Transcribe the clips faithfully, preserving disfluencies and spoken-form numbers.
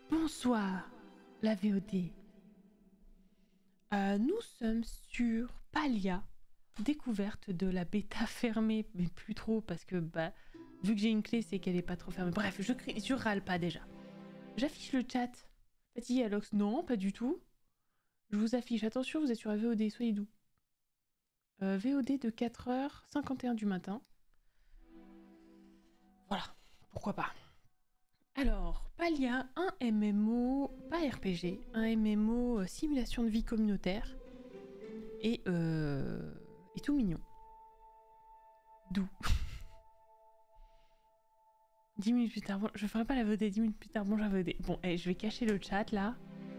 Bonsoir, la V O D. Euh, nous sommes sur Palia, découverte de la bêta fermée, mais plus trop parce que bah, vu que j'ai une clé, c'est qu'elle est pas trop fermée. Bref, je, crie, je râle pas déjà. J'affiche le chat. Fatigué Alox, non, pas du tout. Je vous affiche, attention, vous êtes sur la V O D, soyez doux. Euh, V O D de quatre heures cinquante et un du matin. Voilà, pourquoi pas. Alors, Palia, un M M O, pas R P G, un M M O euh, simulation de vie communautaire. Et, euh, et tout mignon. Doux. dix minutes plus tard, bon, je ferai pas la V O D, dix minutes plus tard, bon, j'ai la V O D. Bon, hey, je vais cacher le chat là.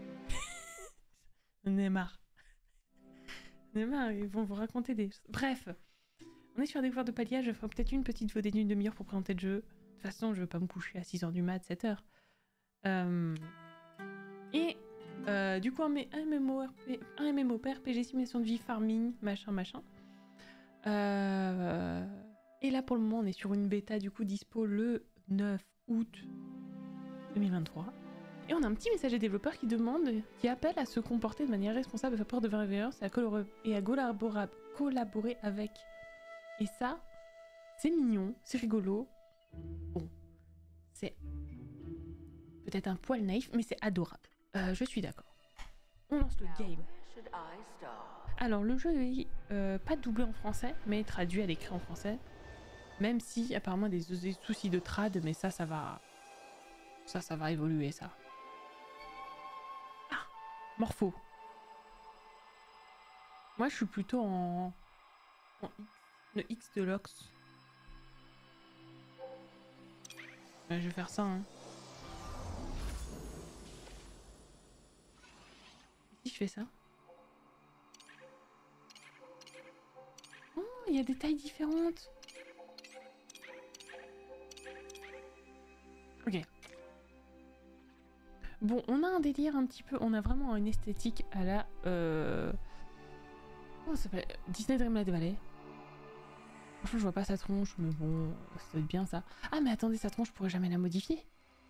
On est marre. On est marre, ils vont vous raconter des choses. Bref, on est sur la découverte de Palia, je ferai peut-être une petite V O D d'une demi-heure pour présenter le jeu. De toute façon, je veux pas me coucher à six heures du mat, sept heures. Euh... Et euh, du coup, un, un, MMORP... un M M O P R P G, simulation de vie, farming, machin, machin. Euh... Et là, pour le moment, on est sur une bêta, du coup, dispo le neuf août deux mille vingt-trois. Et on a un petit message des développeurs qui demande, qui appelle à se comporter de manière responsable, à faire peur de bienveillance et à, color... et à collaborer... collaborer avec. Et ça, c'est mignon, c'est rigolo. Bon, c'est peut-être un poil naïf, mais c'est adorable. Euh, je suis d'accord. On lance le game. Alors, le jeu est euh, pas doublé en français, mais traduit à l'écrit en français. Même si, apparemment, des, des soucis de trad, mais ça, ça va... Ça, ça va évoluer, ça. Ah, Morpho. Moi, je suis plutôt en... en X. Le X de l'Ox. Ouais, je vais faire ça, hein. Si je fais ça. Oh, il y a des tailles différentes. Ok. Bon, on a un délire un petit peu... On a vraiment une esthétique à la... Euh... Comment ça s'appelle? Disney Dreamlight Valley. Franchement, je vois pas sa tronche, mais bon, ça doit être bien, ça. Ah, mais attendez, sa tronche, je pourrais jamais la modifier.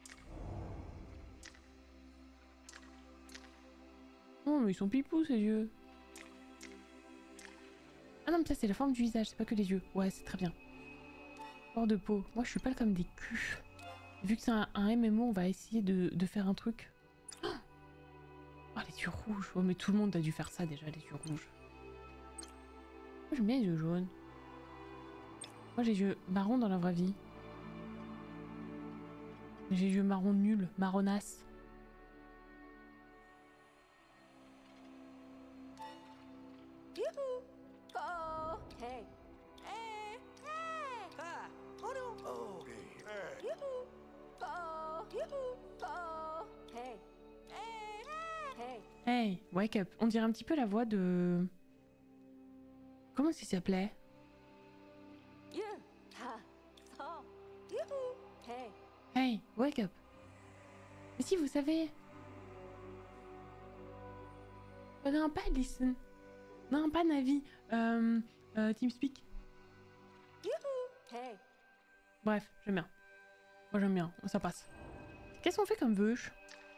Oh, mais ils sont pipous, ces yeux. Ah non, mais ça, c'est la forme du visage, c'est pas que les yeux. Ouais, c'est très bien. Hors de peau. Moi, je suis pas comme des culs. Vu que c'est un, un M M O, on va essayer de, de faire un truc. Oh, oh, les yeux rouges. Oh, mais tout le monde a dû faire ça, déjà, les yeux rouges. Moi, j'aime bien les yeux jaunes. Moi, j'ai les yeux marrons dans la vraie vie. J'ai les yeux marrons nuls, marronasses. Hey, wake up. On dirait un petit peu la voix de... Comment est-ce qu'il s'appelait? Hey, wake up. Mais si, vous savez... Oh, non, pas listen. Non, pas Navi. Euh, euh, TeamSpeak. Bref, j'aime bien. Moi, j'aime bien. Ça passe. Qu'est-ce qu'on fait comme veuche?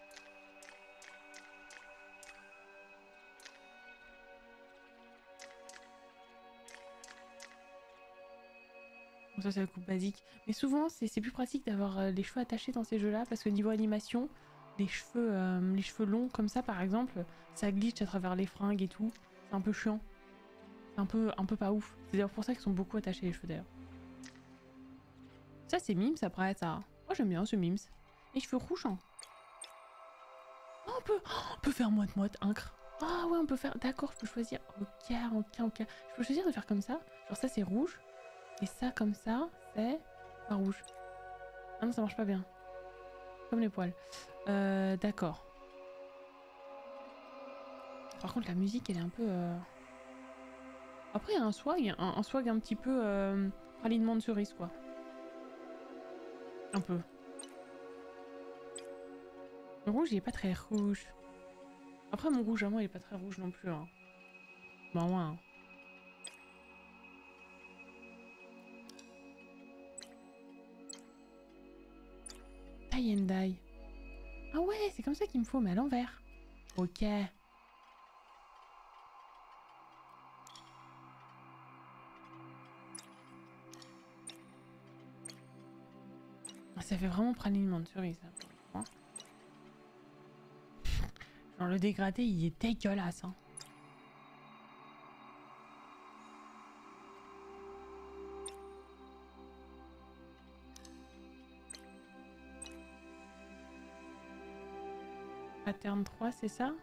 Bon, ça, c'est la coupe basique. Mais souvent, c'est plus pratique d'avoir euh, les cheveux attachés dans ces jeux-là, parce que niveau animation, les cheveux, euh, les cheveux longs comme ça, par exemple, ça glitch à travers les fringues et tout. C'est un peu chiant. C'est un peu, un peu pas ouf. C'est d'ailleurs pour ça qu'ils sont beaucoup attachés, les cheveux, d'ailleurs. Ça, c'est Mims, après, ça. Moi, j'aime bien ce Mims. Les cheveux rouges, hein. Oh, on peut, oh, on peut faire moite-moite, incre. Ah ouais, on peut faire... D'accord, je peux choisir... Ok, ok, ok. Je peux choisir de faire comme ça. Genre ça, c'est rouge. Et ça, comme ça, c'est pas rouge. Ah non, ça marche pas bien. Comme les poils. Euh, d'accord. Par contre, la musique, elle est un peu... Euh... Après, il y a un swag, un, un swag un petit peu... Euh, pralinement de cerise, quoi. Un peu. Le rouge, il est pas très rouge. Après, mon rouge à moi, il est pas très rouge non plus. Hein. Bah, ouais. Hein. Tie and die. Ah ouais, c'est comme ça qu'il me faut, mais à l'envers. Ok. Ça fait vraiment praline de cerise, ça. Genre le dégradé, il est dégueulasse, hein. Pattern trois, c'est ça?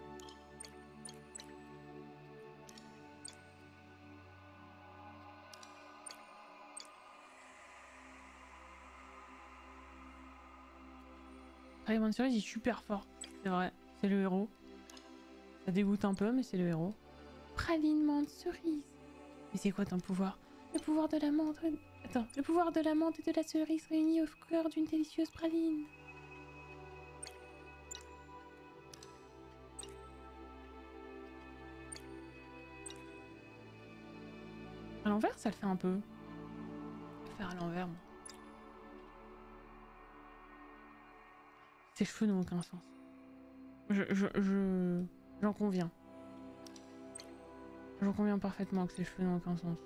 Praline de cerise, il est super fort. C'est vrai, c'est le héros. Ça dégoûte un peu, mais c'est le héros. Praline de cerise. Mais c'est quoi ton pouvoir? Le pouvoir de la menthe... Attends, le pouvoir de la menthe et de la cerise réunis au cœur d'une délicieuse praline. À l'envers, ça le fait un peu. Je vais faire à l'envers, moi. Ses cheveux n'ont aucun sens. Je... je... je... J'en conviens. J'en conviens parfaitement que ses cheveux n'ont aucun sens.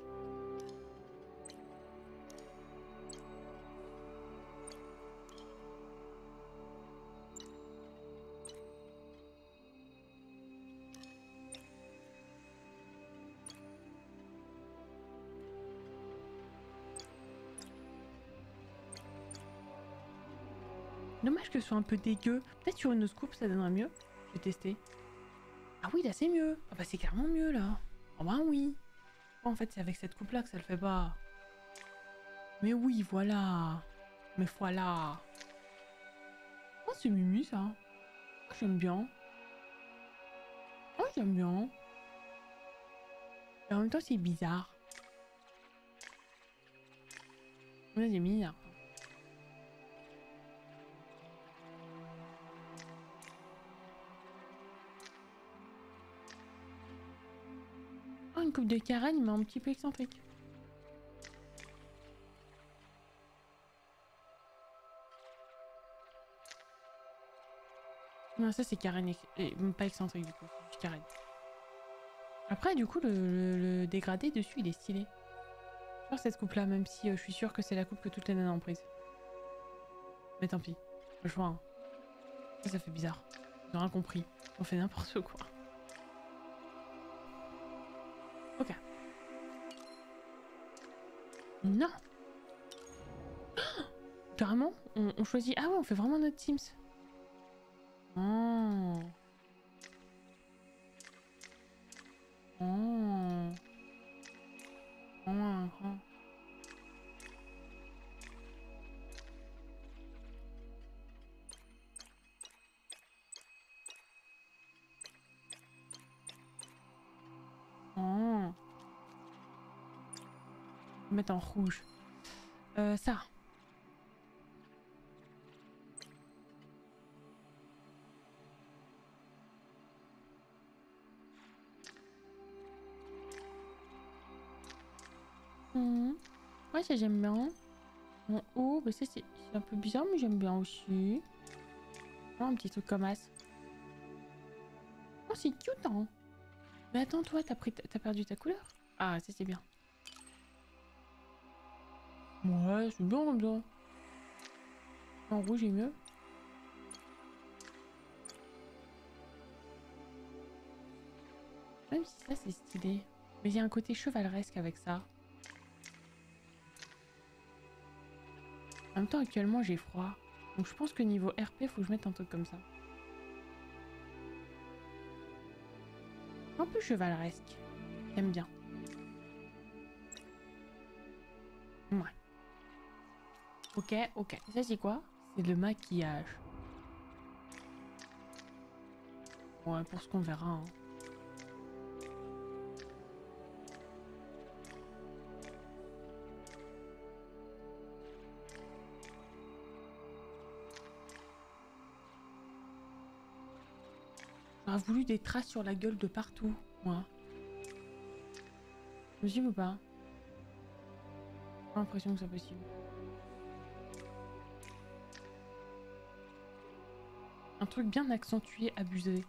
Dommage que ce soit un peu dégueu. Peut-être sur une scoop ça donnerait mieux. Je vais tester. Ah oui, là c'est mieux. Ah bah c'est carrément mieux là. Ah bah oui. Oh, en fait c'est avec cette coupe là que ça le fait pas. Mais oui, voilà. Mais voilà. Oh c'est mimi ça. Oh, j'aime bien. Oh j'aime bien. Et en même temps c'est bizarre. Ouais, c'est bizarre. Oh, une coupe de carène, mais un petit peu excentrique. Non, ça c'est carène, ex et pas excentrique du coup, c'est juste carène. Après, du coup, le, le, le dégradé dessus, il est stylé. Sur cette coupe là, même si euh, je suis sûre que c'est la coupe que toutes les nanas ont prise. Mais tant pis, le choix. Hein. Ça, ça fait bizarre. Ils ont rien compris. On fait n'importe quoi. Ok. Non. Carrément, on, on choisit... Ah ouais, on fait vraiment notre Sims. Oh. Oh. Oh. Oh. Oh. Mettre en rouge. Euh, ça. Mmh. Ouais, ça j'aime bien. En haut, bah ça c'est un peu bizarre, mais j'aime bien aussi. Oh, un petit truc comme as. Oh, c'est cute, hein. Mais attends, toi, t'as pris, t'as perdu ta couleur? Ah, ça c'est bien. Ouais, c'est bien comme ça. En rouge est mieux. Même si ça c'est stylé. Mais il y a un côté chevaleresque avec ça. En même temps, actuellement j'ai froid. Donc je pense que niveau R P, faut que je mette un truc comme ça. Un peu chevaleresque. J'aime bien. Ouais. Ok, ok. Ça c'est quoi? C'est le maquillage. Ouais, pour ce qu'on verra. Hein. J'aurais voulu des traces sur la gueule de partout, moi. Possible ou pas? J'ai l'impression que c'est possible. Un truc bien accentué, abusé.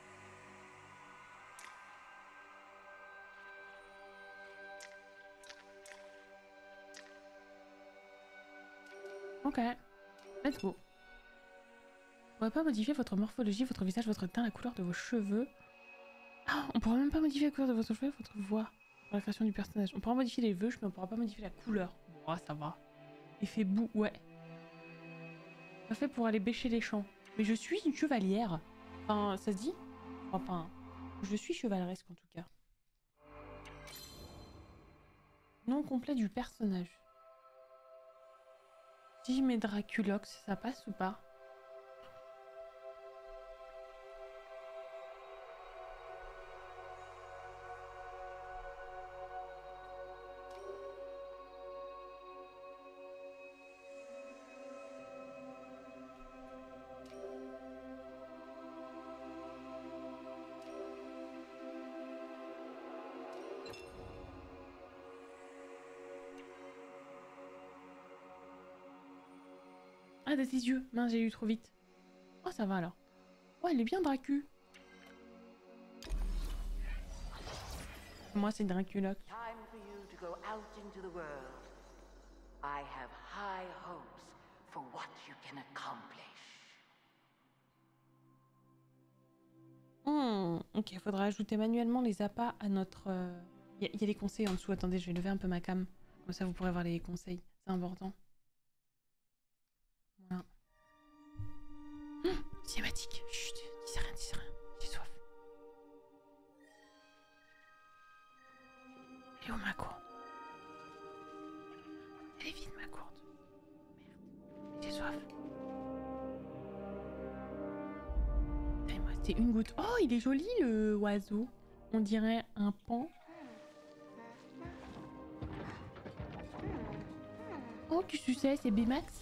Ok, let's go. On pourrait pas modifier votre morphologie, votre visage, votre teint, la couleur de vos cheveux. Ah, on pourra même pas modifier la couleur de votre cheveux, votre voix pour la création du personnage. On pourra modifier les vœux, mais on pourra pas modifier la couleur. Bon, ça va. Effet boue, ouais. Pas fait pour aller bêcher les champs. Mais je suis une chevalière. Enfin, ça se dit? Enfin, je suis chevaleresque en tout cas. Nom complet du personnage. Si je mets Draculox, ça passe ou pas? Ah, de tes yeux. Mince, j'ai eu trop vite. Oh, ça va alors. Oh, elle est bien Dracu. Moi, c'est Draculox. Time for you to go out into the world. I have high hopes for what you can accomplish. Hmm, ok, faudra ajouter manuellement les appâts à notre... Il euh... y, y a des conseils en dessous. Attendez, je vais lever un peu ma cam. Comme ça, vous pourrez voir les conseils. C'est important. Voilà. Hum, cinématique. Chut, dis rien, dis rien. J'ai soif. Elle est où ma cour? Elle est vide ma courte. Merde. J'ai soif. Il me restait une goutte. Oh, il est joli le oiseau. On dirait un pan. Oh, qu'est-ce que c'est? C'est B-Max?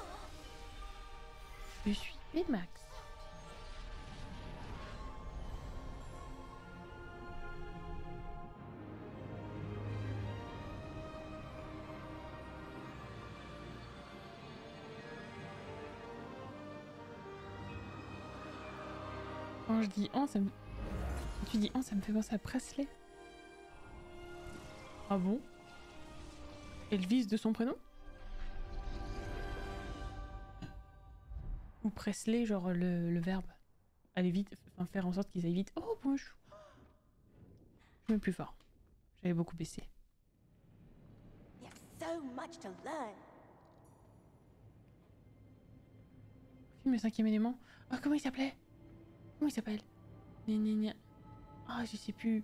Je suis B-Max. Quand je dis en, ça me... Quand tu dis en, ça me fait penser à Presley. Ah bon? Elvis de son prénom? Ou Presley, genre le, le verbe. Aller vite, enfin faire en sorte qu'ils aillent vite. Oh bonjour. Je mets plus fort. J'avais beaucoup baissé. Film Le Cinquième Élément. Oh, comment il s'appelait? Comment il s'appelle? Gna gna gna. Ah, je sais plus.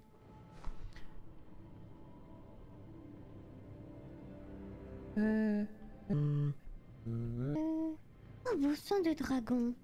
Euh... Euh... Un beau sang de dragon.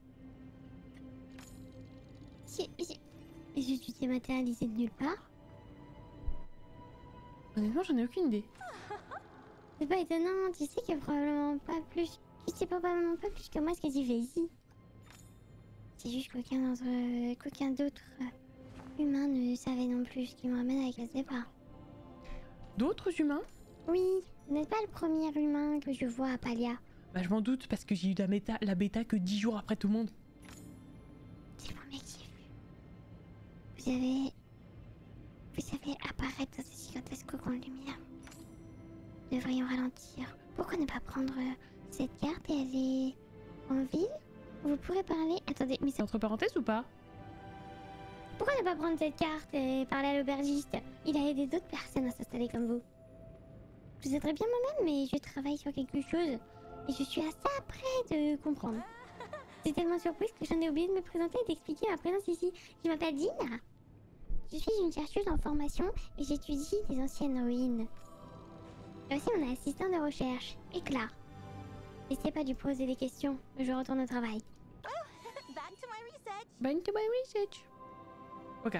Je suis dématérialisée de nulle part. Honnêtement, j'en ai aucune idée. C'est pas étonnant, tu sais que probablement pas plus... Tu sais probablement pas plus que moi ce que tu fais ici. C'est juste qu'aucun d'entre... qu'aucun d'autre humain ne savait non plus ce qui me ramène à la case départ. D'autres humains? Oui, vous n'êtes pas le premier humain que je vois à Palia. Bah je m'en doute parce que j'ai eu la bêta, la bêta que dix jours après tout le monde. C'est le premier que j'ai vu. Vous avez... Vous avez apparaître dans ces gigantesques cocons de lumière. Nous devrions ralentir. Pourquoi ne pas prendre cette carte et aller en ville? Vous pourrez parler... Attendez, mais ça... Entre parenthèses ou pas? Pourquoi ne pas prendre cette carte et parler à l'aubergiste? Il a aidé d'autres personnes à s'installer comme vous. Je aiderais bien moi-même, mais je travaille sur quelque chose. Et je suis assez près de comprendre. C'est tellement surprise que j'en ai oublié de me présenter et d'expliquer ma présence ici. Je m'appelle Dina. Je suis une chercheuse en formation et j'étudie les anciennes ruines. Et aussi mon assistant de recherche, Éclat. N'essayez pas de lui poser des questions, je retourne au travail. Back to my research. Back to my research. Ok.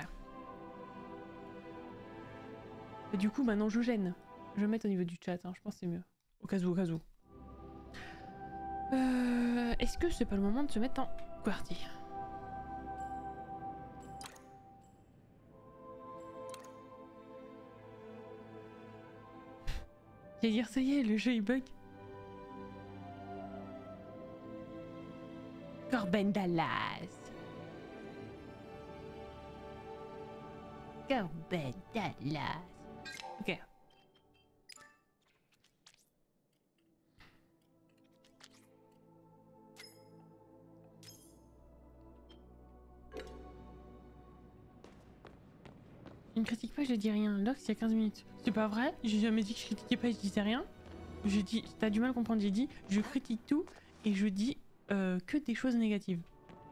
Et du coup, maintenant je gêne. Je vais mettre au niveau du chat, hein. Je pense que c'est mieux. Au cas où, au cas où. Euh, Est-ce que c'est pas le moment de se mettre en QWERTY? J'allais dire, ça y est, le jeu il bug. Oh, Corben Dallas. Corben Dallas. Ok. Il me critique pas, je dis rien. Lox, il y a quinze minutes. C'est pas vrai, j'ai jamais dit que je critiquais pas, je disais rien. Je dis, t'as du mal à comprendre, j'ai dit, je critique tout et je dis euh, que des choses négatives.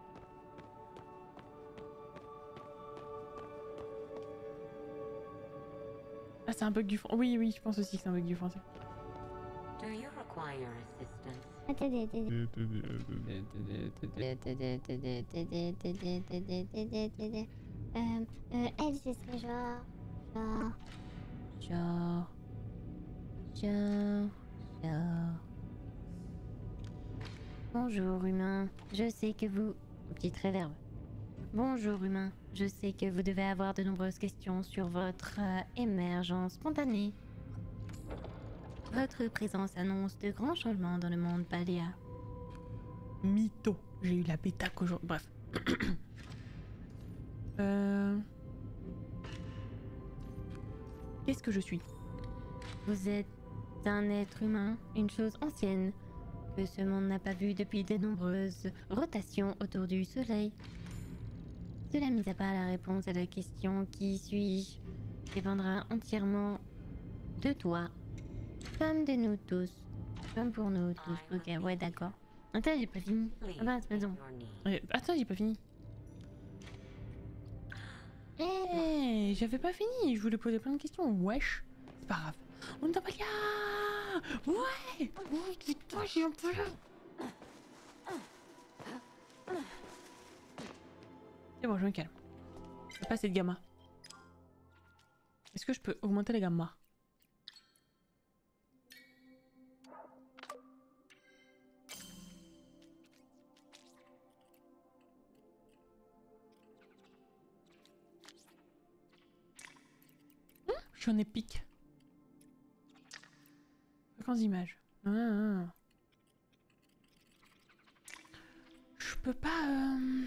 Ah, c'est un bug du français. Oui, oui, je pense aussi que c'est un bug du français. Do you require assistance? Attendez, attendez. Euh, euh, elle, ce serait genre... Genre... Genre... Genre... Genre... Bonjour, humain. Je sais que vous... Petite réverbe. Bonjour, humain. Je sais que vous devez avoir de nombreuses questions sur votre euh, émergence spontanée. Votre présence annonce de grands changements dans le monde paléa. Mytho. J'ai eu la bêta qu'aujourd'hui. Bref. euh... Qu'est-ce que je suis? Vous êtes un être humain, une chose ancienne, que ce monde n'a pas vue depuis de nombreuses rotations autour du Soleil. Cela mis à part la réponse à la question « Qui suis-je ?» dépendra entièrement de toi, comme de nous tous, comme pour nous tous. Ok, ouais, d'accord. Attends, j'ai pas fini. Ah bah, c'est bon. Euh, Attends, j'ai pas fini. Eh, j'avais pas fini. Je voulais poser plein de questions. Wesh. C'est pas grave. On est en Palia. Ouais. Oh, putain, j'ai un peu là. C'est bon, je me calme. C'est pas assez de gamma. Est-ce que je peux augmenter les gamma? Hum, je suis en épique. Fréquence d'image. Ah, ah. Je peux pas... Euh...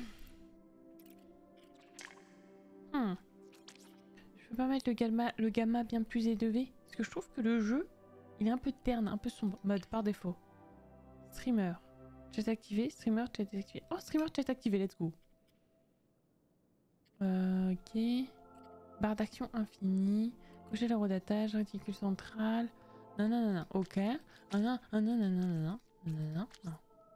Hmm. Je peux pas mettre le gamma, le gamma bien plus élevé parce que je trouve que le jeu il est un peu terne, un peu sombre, mode par défaut. Streamer, chat activé, streamer, chat activé. Oh, streamer, chat activé, let's go. Euh, ok. Barre d'action infinie, cocher le redatage, réticule central. Non, non, non, non, ok. Ah non, ah non, non, non, non, non, non, non, non.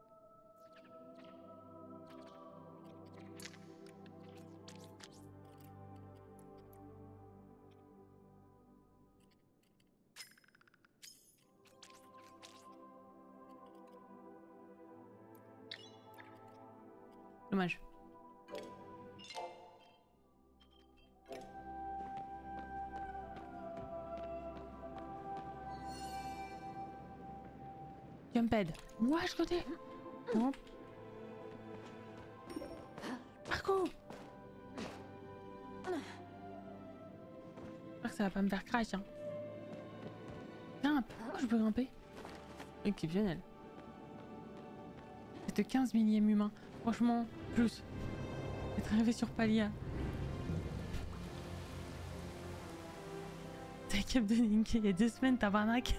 Dommage. Jumphead. Moi, je côté. Non. Marco. J'espère que ça va pas me faire crash. Hein. Grimpe. Oh, je peux grimper. Exceptionnel. C'est de quinze millième humain. Franchement, plus. Être arrivé sur Palia. T'as cap de Link il y a deux semaines, tabarnak.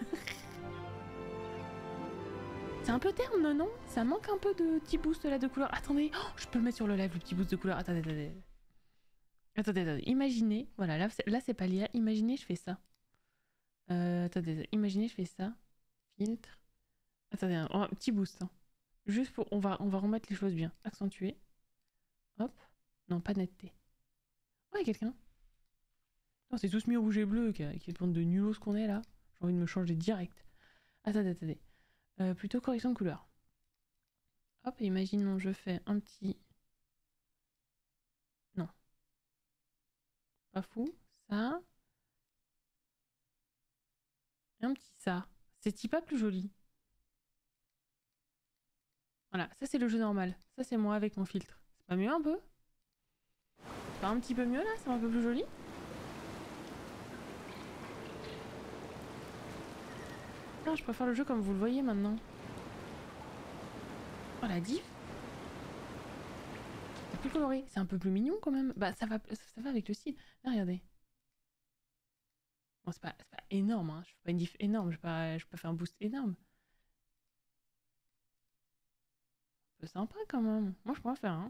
C'est un peu terne, non? Ça manque un peu de petit boost là de couleur. Attendez, oh, je peux le mettre sur le live, le petit boost de couleur. Attendez, attendez. Attendez, attendez. Imaginez, voilà, là, là c'est Palia. Imaginez, je fais ça. Euh, attendez, imaginez, je fais ça. Filtre. Attendez, un, un petit boost. Hein. Juste pour... On va, on va remettre les choses bien. Accentuer. Hop. Non, pas netteté. Oh, il y a quelqu'un. Non, c'est tous mis rouge et bleu. Quelle bande de nulos qu'on est là. J'ai envie de me changer direct. Attendez, attendez. Euh, plutôt correction de couleur. Hop, et imaginons, je fais un petit... Non. Pas fou. Ça. Et un petit ça. C'est pas plus joli. Voilà, ça c'est le jeu normal. Ça c'est moi avec mon filtre. C'est pas mieux un peu? C'est pas un petit peu mieux là? C'est un peu plus joli? Non, je préfère le jeu comme vous le voyez maintenant. Oh la diff. très coloré. C'est un peu plus mignon quand même. Bah ça va, ça va avec le style. Là, regardez. Bon, c'est pas, pas énorme, hein. Je fais pas une diff énorme, je peux pas, je peux pas faire un boost énorme. Un peu sympa quand même. Moi je pourrais faire, hein.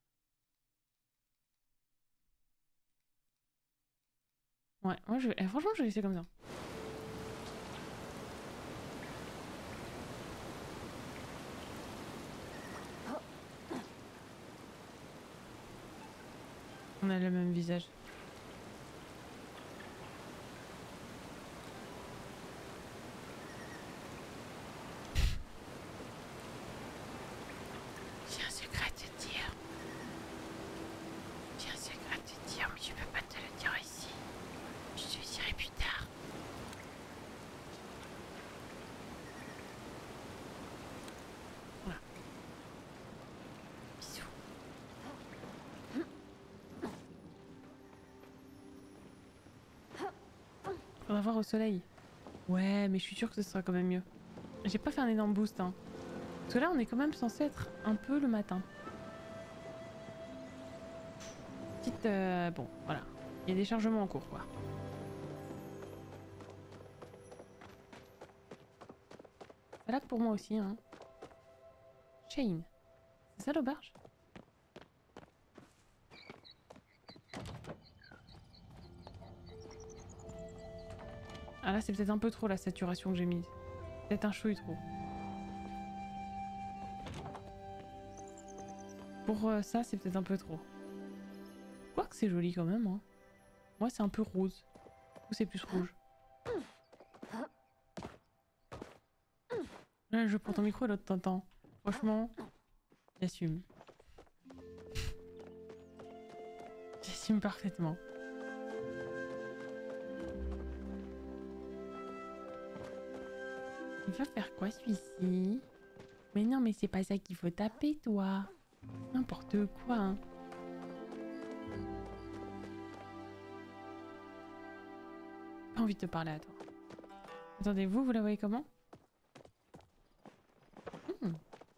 Ouais, moi je vais... eh, franchement je vais laisser comme ça. On a le même visage. J'ai un secret à te dire. J'ai un secret à te dire, mais je peux pas te le dire ici. Je te le dirai plus tard. Voilà. Bisous. Faudra voir au soleil. Ouais, mais je suis sûre que ce sera quand même mieux. J'ai pas fait un énorme boost, hein. Parce que là, on est quand même censé être un peu le matin. Petite... Euh, bon, voilà. Il y a des chargements en cours, quoi. C'est là pour moi aussi, hein. Shane. C'est ça l'auberge? Ah là, c'est peut-être un peu trop la saturation que j'ai mise. Peut-être un chouille trop. Pour euh, ça, c'est peut-être un peu trop. Quoique c'est joli quand même, hein. Moi, c'est un peu rose. Ou c'est plus rouge. Là, je prends ton micro et l'autre t'entend. Franchement, j'assume. J'assume parfaitement. Il va faire quoi celui-ci? Mais non, mais c'est pas ça qu'il faut taper, toi. N'importe quoi, hein. Pas envie de te parler à toi. Attendez, vous, vous la voyez comment? hmm.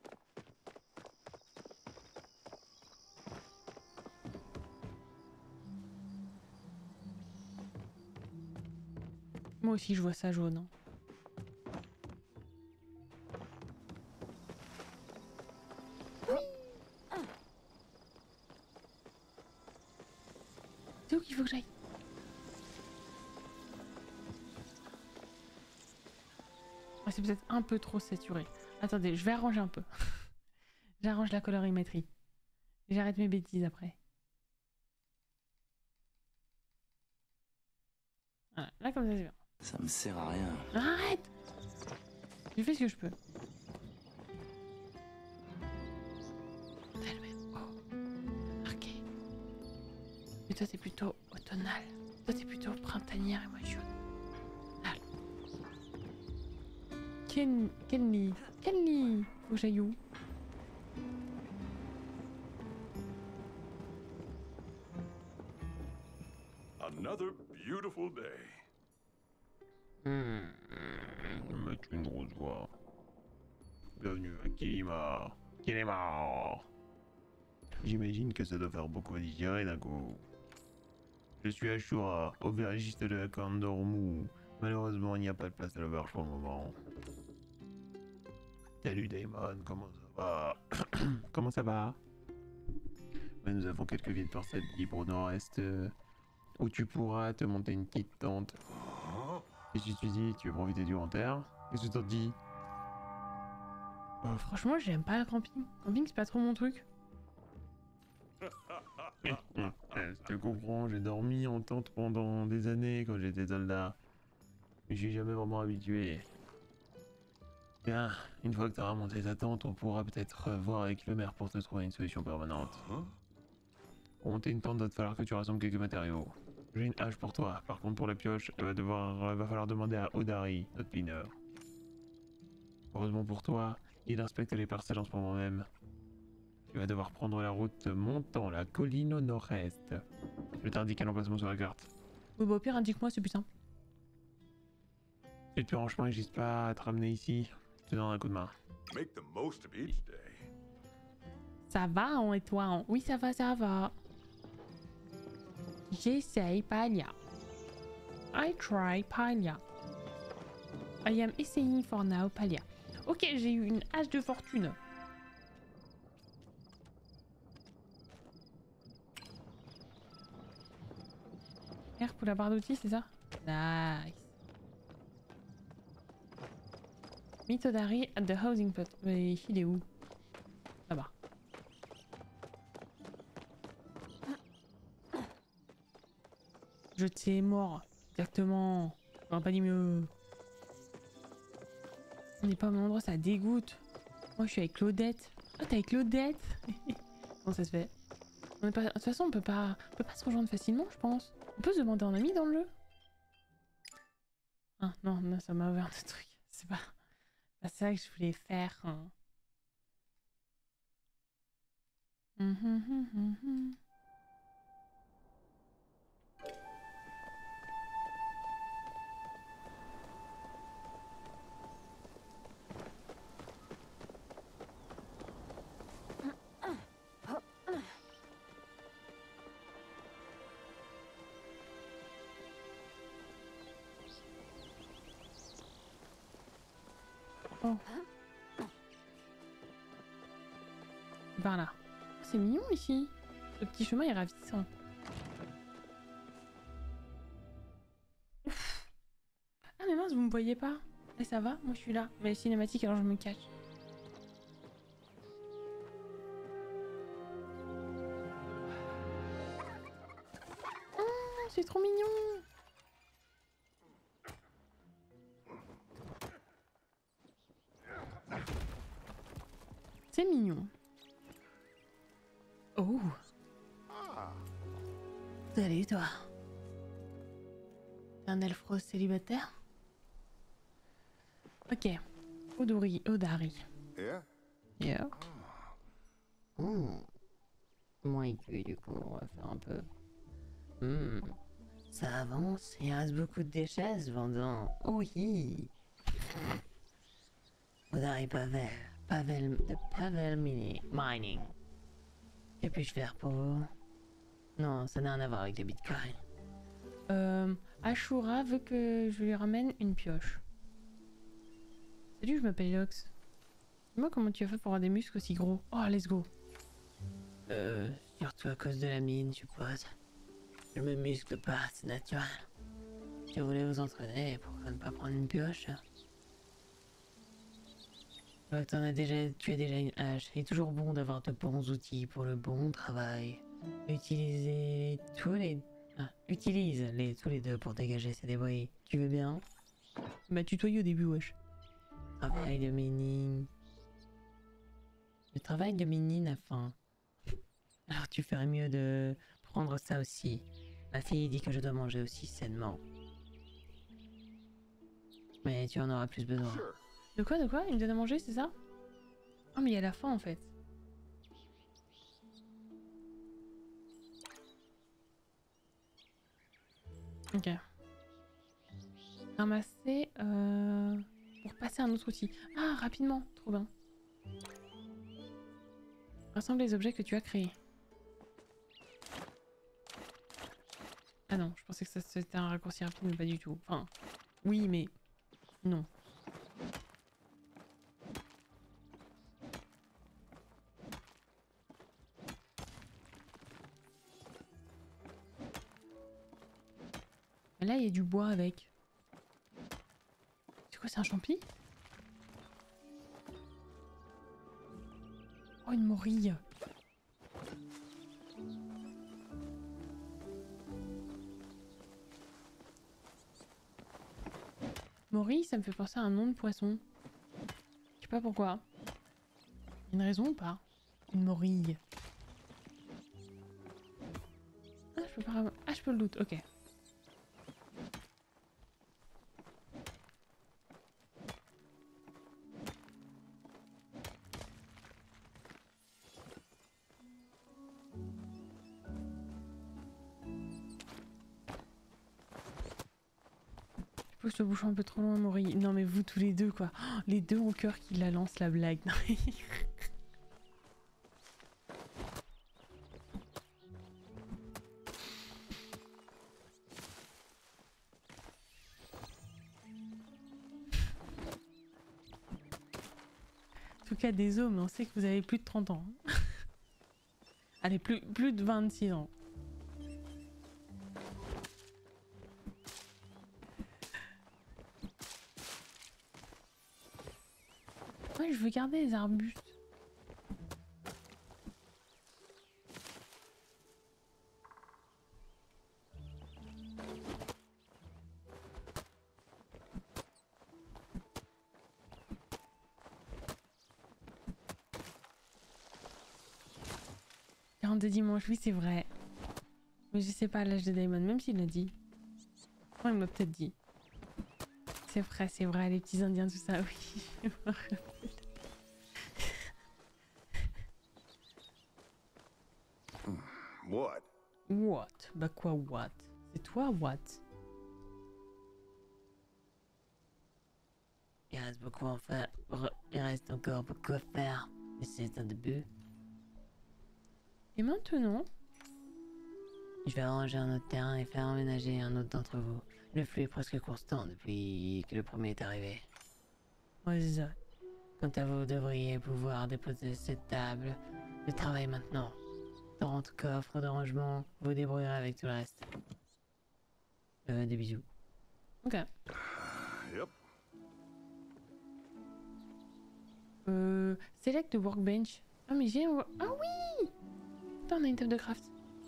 Moi aussi, je vois ça jaune. Hein. C'est où qu'il faut que j'aille? C'est peut-être un peu trop saturé. Attendez, je vais arranger un peu. J'arrange la colorimétrie. J'arrête mes bêtises après. Voilà, là comme ça c'est bien. Ça me sert à rien. Arrête! Je fais ce que je peux. Oh. Ok. Et toi t'es plutôt automnal. Toi t'es plutôt printanière et moi jaune. Ken... Kenny... Kenny... Faut que j'aille où? Another beautiful day. Mmh, mais tu une grosse voix. Bienvenue à Kilimar. Kilimar. J'imagine que ça doit faire beaucoup à digérer d'un coup. Je suis Ashura, aubergiste de la Kandormu. Malheureusement, il n'y a pas de place à l'auberge pour le moment. Salut Damon, comment ça va? Comment ça va? Mais nous avons quelques villes parcelles libres au nord-est euh, où tu pourras te monter une petite tente. Qu'est-ce que tu te dis? Tu veux profiter du grand air? Qu'est-ce que tu t'en dis? Oh, franchement, j'aime pas le camping. Camping, c'est pas trop mon truc. Je te comprends, j'ai dormi en tente pendant des années quand j'étais soldat. Je suis jamais vraiment habitué. Bien, une fois que tu auras monté ta tente, on pourra peut-être voir avec le maire pour te trouver une solution permanente. Pour monter une tente, il va te falloir que tu rassembles quelques matériaux. J'ai une hache pour toi, par contre pour la pioche, il va, devoir, va falloir demander à Odari, notre pineur. Heureusement pour toi, il inspecte les parcelles en ce moment même. Tu vas devoir prendre la route montant la colline au nord-est. Je t'indique un emplacement sur la carte. Oui, bah au pire, indique-moi, c'est plus simple. Si tu franchement n'hésite pas à te ramener ici, je te donne un coup de main. Make the most of each day. Ça va, hein, et toi, hein? Oui, ça va, ça va. J'essaye, Palia. I try, Palia. I am essaying for now, Palia. Ok, j'ai eu une hache de fortune. R pour la barre d'outils, c'est ça? Nice. Mitodari at the housing plot. Mais il est où? Là-bas. Je t'ai mort. Exactement. J'aurais pas dit mieux. On n'est pas au même endroit, ça dégoûte. Moi je suis avec Claudette. Ah, t'es avec Claudette? Comment ça se fait? On est pas... De toute façon, on peut pas... on peut pas se rejoindre facilement, je pense. On peut se demander un ami dans le jeu? Ah non, non, ça m'a ouvert un truc. C'est pas... pas ça que je voulais faire. Hein. Hum, hum, hum, hum, hum. Oh. Par là. C'est mignon ici. Ce petit chemin est ravissant. Ouf. Ah mais mince, vous me voyez pas? Et ça va? Moi je suis là. Mais cinématique, alors je me cache. Oh, c'est trop mignon. C'est mignon. Oh. Salut toi. T'es un elfe rose célibataire? Ok. Odori, Odari. Yeah? Yeah. Hmm. Moins que du coup, on va faire un peu. Hmm. Ça avance, il reste beaucoup de déchets cependant. Oui. Odari Pavel. Pavel de Pavel Mini Mining. Que puis-je faire pour vous? Non, ça n'a rien à voir avec les bitcoins. Euh, Ashura veut que je lui ramène une pioche. Salut, je m'appelle Lox. Dis-moi comment tu as fait pour avoir des muscles aussi gros. Oh, let's go. Euh, surtout à cause de la mine, je suppose. Je me muscle pas, c'est naturel. Si vous voulez vous entraîner, pourquoi ne pas prendre une pioche? Ouais, t'en as déjà, tu as déjà une hache. Il est toujours bon d'avoir de bons outils pour le bon travail. Utilisez tous les... Ah, utilise les tous les deux pour dégager ces débris. Tu veux bien? Tu m'as tutoyé au début, wesh. Travail de mine. Le travail de mine a faim. Alors tu ferais mieux de prendre ça aussi. Ma fille dit que je dois manger aussi sainement. Mais tu en auras plus besoin. De quoi, de quoi? Il me donne à manger, c'est ça? Ah, mais il y a la faim en fait. Ok. Ramasser euh, pour passer à un autre outil. Ah, rapidement, trop bien. Rassemble les objets que tu as créés. Ah non, je pensais que ça c'était un raccourci rapide, mais pas du tout. Enfin, oui, mais non. Là, il y a du bois avec. C'est quoi, c'est un champi? Oh, une morille. Morille, ça me fait penser à un nom de poisson. Je sais pas pourquoi. Il y a une raison ou pas? Une morille. Ah, je peux pas... Ah, je peux le loot, ok. Je pousse le bouchon un peu trop loin, Maury. Non mais vous tous les deux quoi. Oh, les deux en cœur qui la lancent la blague. Non, mais... cas des os, mais on sait que vous avez plus de trente ans. Allez, plus, plus de vingt-six ans. Ouais, je veux garder les arbustes. De dimanche, oui c'est vrai. Mais je sais pas l'âge de Daimon, même s'il l'a dit. Oh, il m'a peut-être dit. C'est vrai, c'est vrai, les petits indiens, tout ça, oui. Je me rappelle. What? What? Bah quoi, what? C'est toi, what? Il reste beaucoup à faire. Il reste encore beaucoup à faire. Mais c'est un début. Et maintenant? Je vais arranger un autre terrain et faire emménager un autre d'entre vous. Le flux est presque constant depuis que le premier est arrivé. Ouais, c'est ça. Quant à vous, vous devriez pouvoir déposer cette table de travail maintenant. trente coffres de rangement, vous vous débrouillerez avec tout le reste. Euh, des bisous. Ok. Yep. Euh... Select the workbench. Ah mais j'ai un... Ah oui! Attends, on a une table de craft.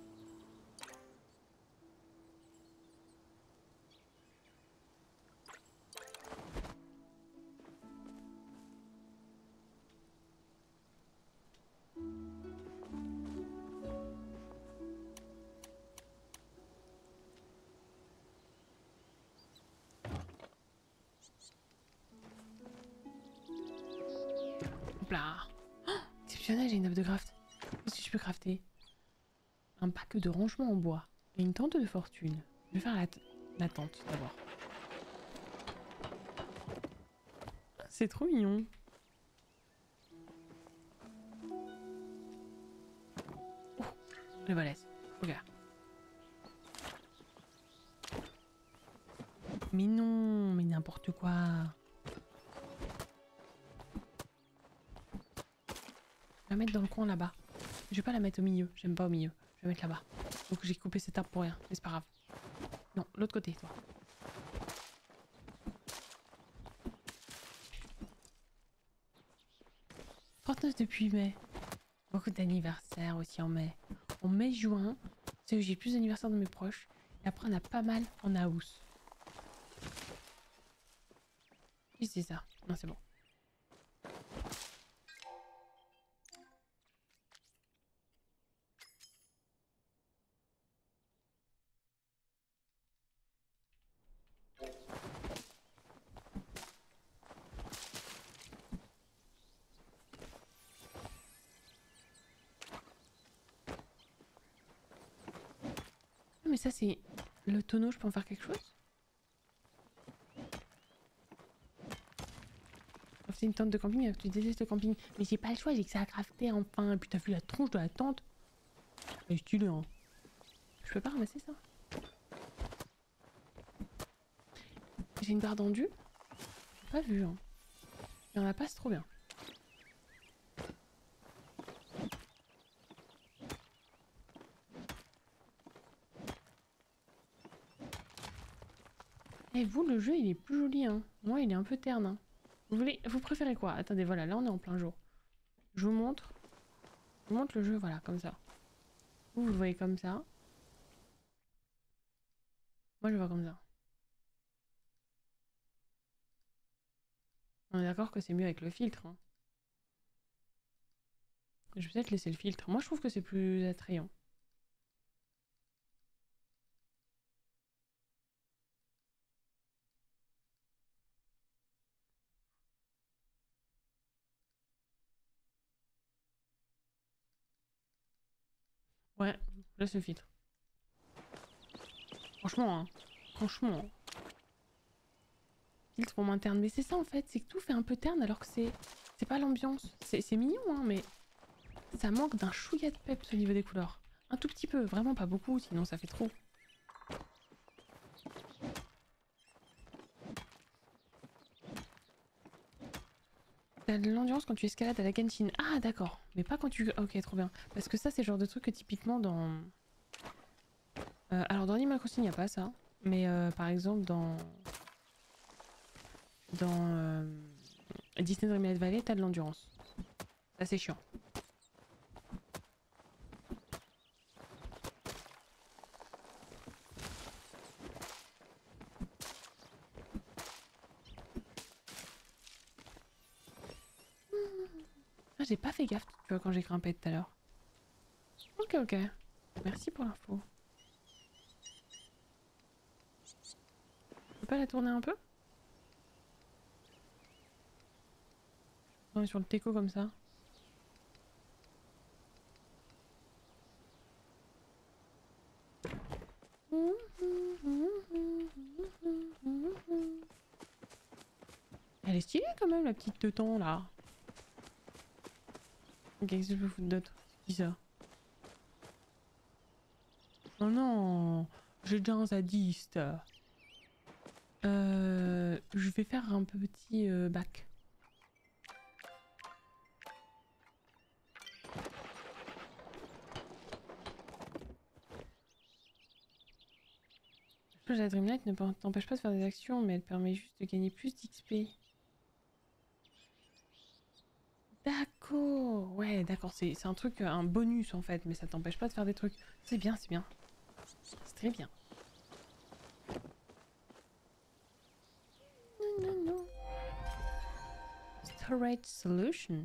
Hop là. Oh, exceptionnel, j'ai une table de craft. Qu'est-ce que je peux crafter? Un pack de rangement en bois et une tente de fortune. Je vais faire la, la tente d'abord. C'est trop mignon. Oh, le balèze. Regarde. Mais non, mais n'importe quoi. Je vais la mettre dans le coin là-bas. Je vais pas la mettre au milieu. J'aime pas au milieu. Je vais mettre là-bas. Donc j'ai coupé cet arbre pour rien. Mais c'est pas grave. Non, l'autre côté, toi. trente-neuf depuis mai. Beaucoup d'anniversaires aussi en mai. En mai-juin, c'est où j'ai le plus d'anniversaires de mes proches. Et après, on a pas mal en house. Qui c'est ça? Non, c'est bon. Mais ça, c'est le tonneau, je peux en faire quelque chose? Crafter une tente de camping alors que tu détestes le camping. Mais j'ai pas le choix, j'ai que ça à crafter enfin. Et puis t'as vu la tronche de la tente? C'est stylé, hein. Je peux pas ramasser ça? J'ai une barre d'enduit? J'ai pas vu, hein. Il y en a pas, c'est trop bien. Et vous, le jeu, il est plus joli, hein. Moi, il est un peu terne, hein. Vous voulez... Vous préférez quoi? Attendez, voilà, là, on est en plein jour. Je vous montre. Je vous montre le jeu, voilà, comme ça. Vous, vous le voyez comme ça. Moi, je le vois comme ça. On est d'accord que c'est mieux avec le filtre, hein. Je vais peut-être laisser le filtre. Moi, je trouve que c'est plus attrayant. Ouais, laisse le filtre. Franchement, hein. Franchement. Filtre pour moins terne. Mais c'est ça, en fait. C'est que tout fait un peu terne alors que c'est... C'est pas l'ambiance. C'est mignon, hein, mais... Ça manque d'un chouïa de peps au niveau des couleurs. Un tout petit peu. Vraiment pas beaucoup, sinon ça fait trop. t'as de l'endurance quand tu escalades à la cantine. Ah d'accord, mais pas quand tu... Ok, trop bien. Parce que ça c'est le genre de truc que typiquement dans... Euh, alors dans Animal Crossing il n'y a pas ça. Mais euh, par exemple dans... Dans euh, Disney Dreamlight Valley, t'as de l'endurance. Ça c'est chiant. Ah, j'ai pas fait gaffe, tu vois, quand j'ai grimpé tout à l'heure. Ok, ok. Merci pour l'info. Tu peux pas la tourner un peu? On est sur le teco comme ça. Elle est stylée quand même, la petite teuton là. Qu'est-ce que je peux foutre d'autre? C'est qui ça? Oh non, j'ai déjà un zadiste. Euh, je vais faire un petit euh, bac. La Dreamlight ne t'empêche pas de faire des actions, mais elle permet juste de gagner plus d'X P. D'accord, ouais, d'accord, c'est un truc, un bonus en fait, mais ça t'empêche pas de faire des trucs. C'est bien, c'est bien. C'est très bien. Non, non, non. Storage solution.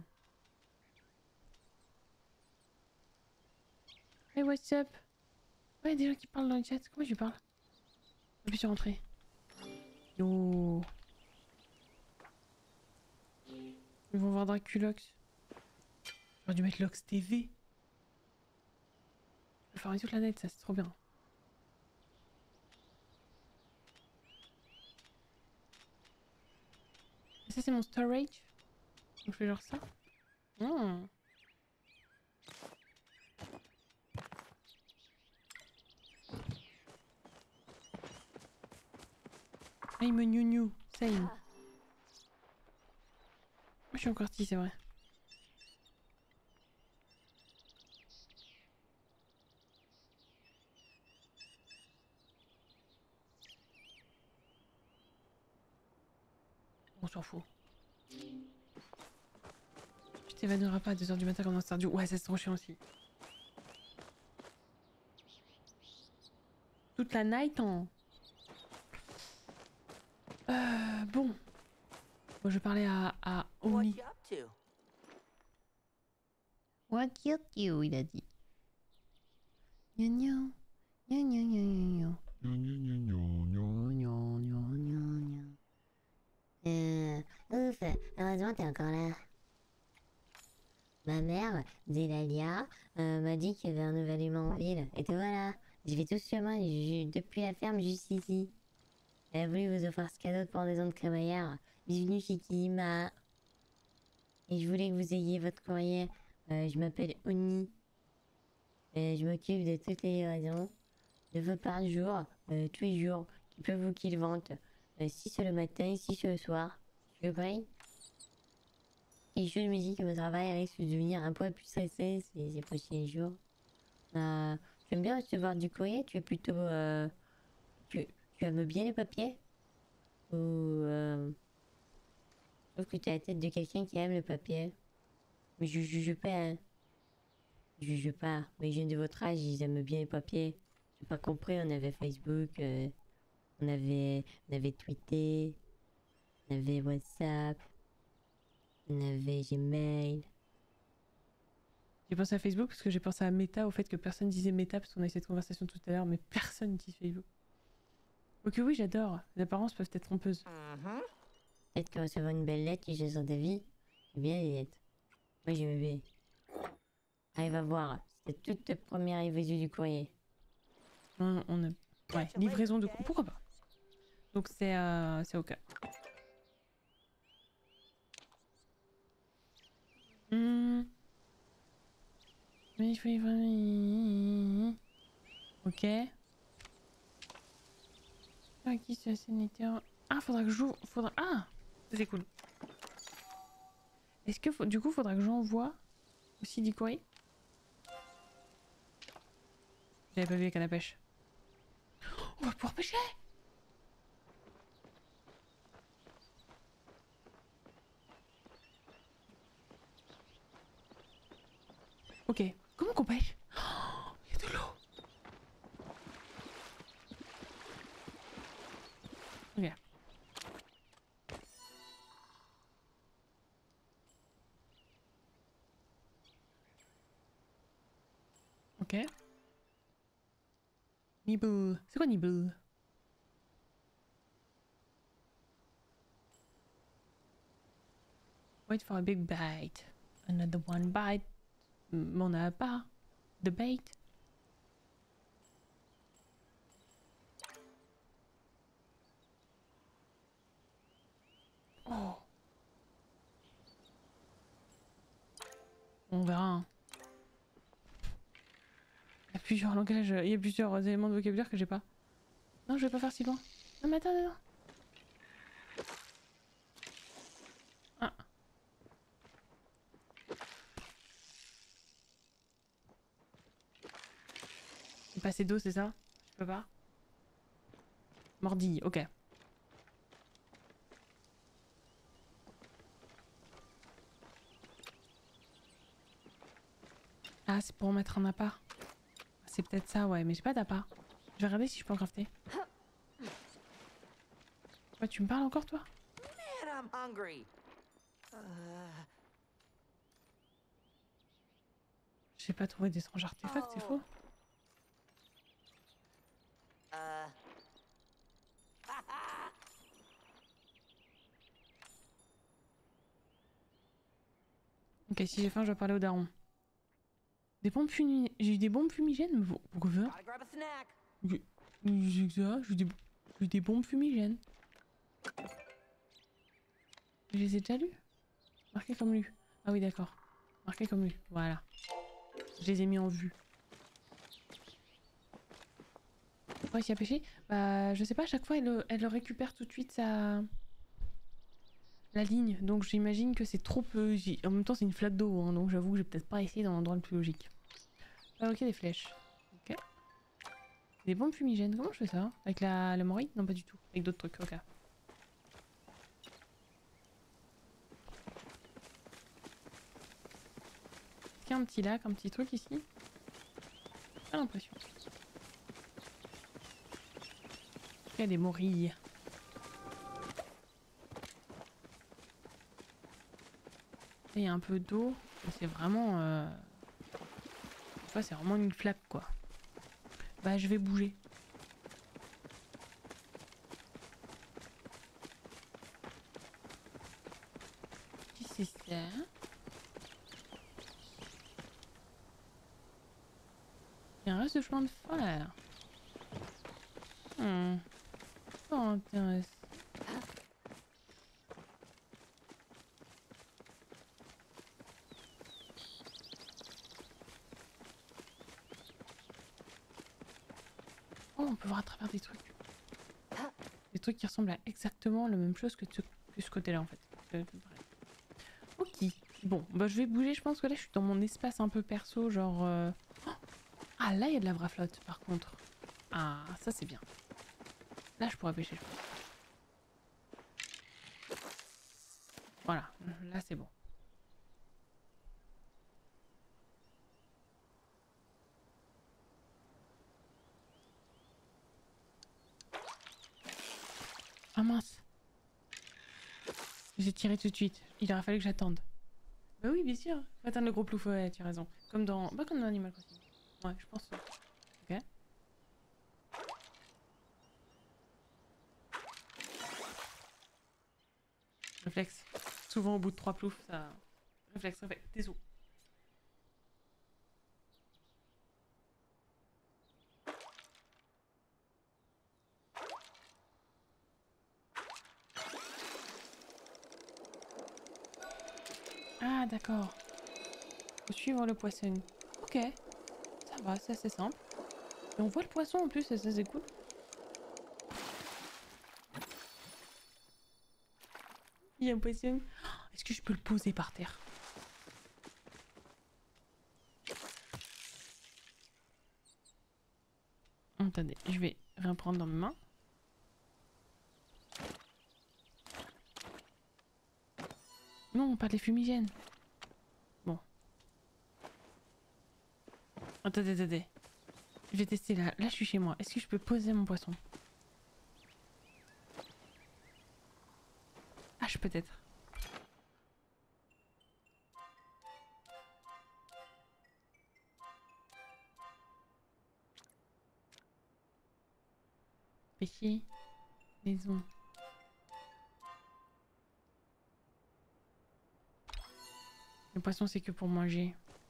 Hey, what's up? Ouais, des gens qui parlent dans le chat. Comment je parle? Appuie sur entrée. Yo. Ils vont voir Draculox. J'aurais dû mettre Lox T V. Je vais faire toute la net, ça c'est trop bien. Et ça c'est mon storage. Donc je fais genre ça. Mmh. I'm a new new. Same. Moi je suis encore petit, c'est vrai. On s'en fout. Tu t'évanouiras pas à deux heures du matin comme dans Stardew. Ouais, ça c'est trop chiant aussi. Toute la night en... Euh, bon. Moi je parlais à, à Omi. What you do, il a dit. Gna gna. Gna gna gna gna gna. Gna gna gna gna. Euh, ouf, heureusement t'es encore là. Ma mère, Zélalia, euh, m'a dit qu'il y avait un nouvel humain en ville. Et te voilà, je vais tout ce chemin ju- depuis la ferme jusqu'ici. Elle a voulu vous offrir ce cadeau de pendaison de crémaillère. Bienvenue chez Kilima. Et je voulais que vous ayez votre courrier. Euh, je m'appelle Oni. Et je m'occupe de toutes les livraisons. Deux fois par jour, euh, tous les jours. Qui peut vous qu'il vente. Euh, si c'est le matin, si c'est le soir. Tu compris? Et je me dis que mon travail risque de devenir un peu plus stressé ces, ces prochains jours. Euh, tu aimes bien recevoir du courrier? Tu es plutôt... Euh, tu, tu aimes bien les papiers? Ou... Euh, je trouve que tu as la tête de quelqu'un qui aime le papier. Mais je juge pas, hein. Je juge pas. Mais les jeunes de votre âge, ils aiment bien les papiers. J'ai pas compris, on avait Facebook, euh, on avait... On avait Twitter, on avait WhatsApp, on avait Gmail. J'ai pensé à Facebook parce que j'ai pensé à Meta, au fait que personne disait Meta parce qu'on a eu cette conversation tout à l'heure, mais personne dit Facebook. Ok, oui, j'adore. Les apparences peuvent être trompeuses. Peut-être que recevoir une belle lettre qui change ta vie. C'est bien les lettres. Moi j'aime bien. Arrive à voir. C'est toute la première livraison du courrier. On, on a... Ouais, livraison de... Pourquoi pas? Donc c'est euh, c'est ok. Hmm. Mais il faut livrer... Ok. Ah, qui c'est Sénateur? Ah, faudra que j'ouvre... Faudra... Ah! C'est cool. Est-ce que faut... du coup faudra que j'envoie aussi du courrier? J'avais pas vu la canne à pêche. On va pouvoir pêcher! Ok, comment qu'on pêche? Oh, il y a de l'eau! Ok. Ok. Nibble. C'est quoi nibble? Wait for a big bite. Another one bite. Mais on n'a pas de bait. Oh. On verra. Hein. Il y a plusieurs langages, il y a plusieurs éléments de vocabulaire que j'ai pas. Non, je vais pas faire si loin. Non, mais attends, attends. Ah. Il pas assez d'eau, c'est ça? Je peux pas. Mordille, ok. Ah, c'est pour en mettre un appât. C'est peut-être ça, ouais, mais j'ai pas d'appât. Je vais regarder si je peux en crafter. Ouais, tu me parles encore, toi? Man, I'm hungry. Uh, J'ai pas trouvé d'étranges artefacts, c'est faux. uh. Ok, si j'ai faim, je dois parler au daron. Des bombes fumigènes. J'ai eu des bombes fumigènes, mais bon, pourquoi faire? Gotta grab a snack. J'ai j'ai que ça, j'ai eu des... j'ai eu des bombes fumigènes. Je les ai déjà lus? Marqué comme lu. Ah oui, d'accord. Marqué comme lu, voilà. Je les ai mis en vue. Ouais, s'il y a pêché, bah je sais pas, à chaque fois elle, elle récupère tout de suite sa... la ligne. Donc j'imagine que c'est trop peu. En même temps, c'est une flaque d'eau, hein, donc j'avoue que j'ai peut-être pas essayé dans l'endroit le plus logique. Ah, ok, des flèches. Ok. Des bombes fumigènes, comment je fais ça? Avec la, la morille? Non, pas du tout. Avec d'autres trucs, ok. Est-ce qu'il y a un petit lac, un petit truc ici? J'ai pas l'impression. Il y a des morilles. Il y a un peu d'eau. C'est vraiment... Euh... Tu vois, c'est vraiment une flaque, quoi. Bah, je vais bouger. Qu'est-ce que c'est ça? Il y a un reste de chemin de fer. Hmm. Pas intéressant. Oh, on peut voir à travers des trucs. Des trucs qui ressemblent à exactement la même chose que ce, que ce côté-là, en fait. Euh, ok. Bon, bah je vais bouger. Je pense que là, je suis dans mon espace un peu perso, genre... Euh... Oh, ah, là, il y a de la vraie flotte, par contre. Ah, ça, c'est bien. Là, je pourrais pêcher, je pense. Voilà, là, c'est bon. Ah mince. J'ai tiré tout de suite. Il aurait fallu que j'attende. Bah oui, bien sûr. Faut atteindre le gros plouf, ouais, tu as raison. Comme dans... Bah comme dans Animal Crossing. Ouais, je pense. Ok. Réflexe. Souvent au bout de trois ploufs, ça... Réflexe, réflexe. Tes os. Ah d'accord. Faut suivre le poisson. Ok. Ça va, c'est assez simple. Et on voit le poisson en plus, ça c'est cool. Il y a un poisson. Est-ce que je peux le poser par terre? Attendez, je vais rien prendre dans mes mains. Non, pas les fumigènes. Bon. Attendez, attendez. Je vais tester là. Là, je suis chez moi. Est-ce que je peux poser mon poisson? Ah, je peux peut-être. Pêcher. Maison. Le poisson, c'est que pour manger.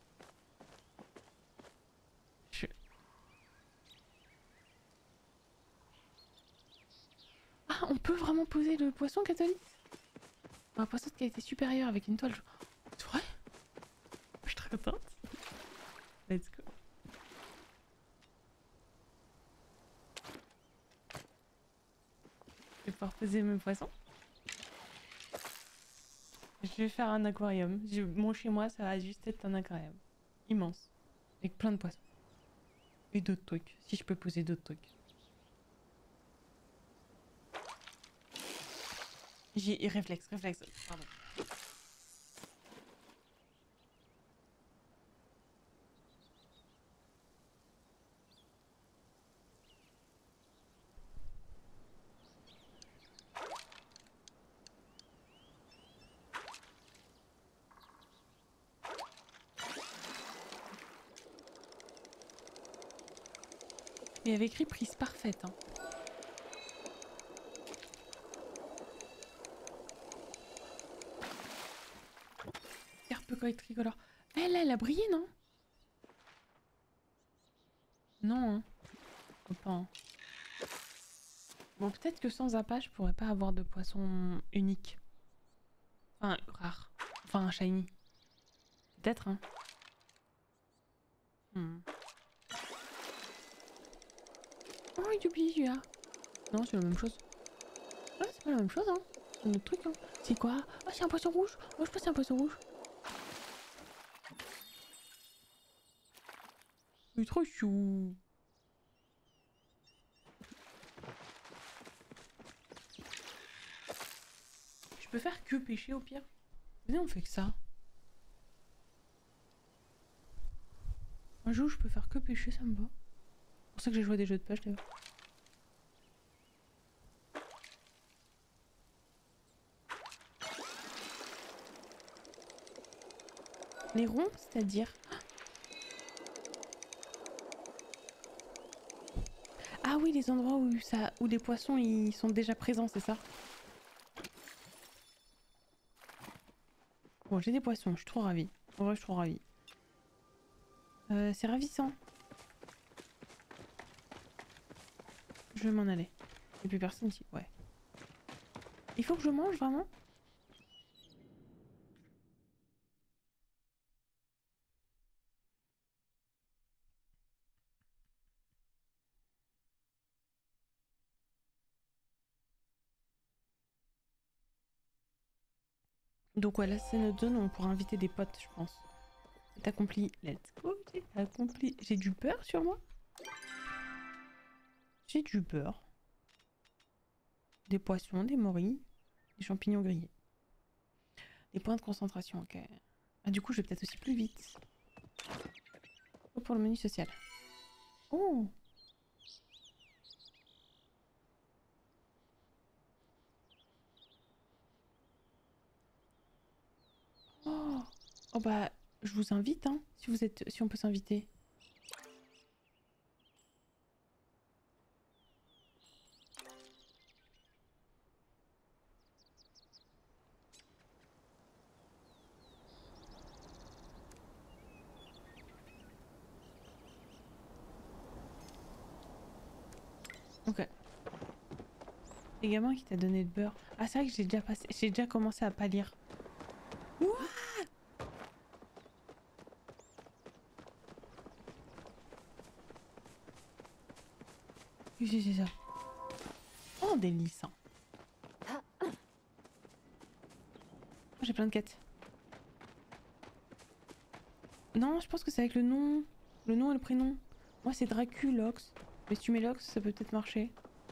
Je... Ah, on peut vraiment poser le poisson catholique? Un poisson de qualité supérieure avec une toile. C'est vrai? Je suis très contente. Let's go. Je vais pouvoir poser mes poissons. Je vais faire un aquarium. Je... Mon chez moi, ça va juste être un aquarium. Immense. Avec plein de poissons. Et d'autres trucs. Si je peux poser d'autres trucs. J'ai réflexe, réflexe. Pardon. Il y avait écrit prise parfaite. Hein. Carpe collecte tricolore. Eh là, elle a brillé, non? Non, hein. Faut pas, hein. Bon, peut-être que sans appât, je pourrais pas avoir de poisson unique. Enfin, rare. Enfin, shiny. Peut-être, hein. Hmm. Oh, il oublie celui-là. Non, c'est la même chose. Ouais, c'est pas la même chose, hein. C'est un autre truc, hein. C'est quoi? Oh, c'est un poisson rouge. Moi, je pense que c'est un poisson rouge. Il est trop chou. Je peux faire que pêcher au pire. Venez, on fait que ça. Un jour, je peux faire que pêcher, ça me va. C'est pour ça que j'ai joué à des jeux de pêche d'ailleurs. Les ronds, c'est-à-dire... Ah oui, les endroits où, ça, où les poissons ils sont déjà présents, c'est ça? Bon, j'ai des poissons, je suis trop ravie. En vrai, je suis trop ravie. Euh, c'est ravissant. Je vais m'en aller. Et puis personne ici. Ouais. Il faut que je mange vraiment? Donc voilà, c'est notre zone où on pourra inviter des potes, je pense. C'est accompli. Let's go. J'ai accompli. J'ai du beurre sur moi? J'ai du beurre. Des poissons, des morilles, des champignons grillés. Des points de concentration, ok. Ah, du coup, je vais peut-être aussi plus vite. Oh, pour le menu social. Oh! Oh! Oh bah, je vous invite, hein, si vous êtes, si on peut s'inviter. Ok. Les gamins qui t'a donné le beurre. Ah, c'est vrai que j'ai déjà passé, j'ai déjà commencé à pas lire. Ouah! Qu'est-ce que c'est ça? Oh, délice. Hein. j'ai plein de quêtes. Non, je pense que c'est avec le nom. Le nom et le prénom. Moi, c'est Draculox. Mais si tu mets Lox, ça peut peut-être marcher.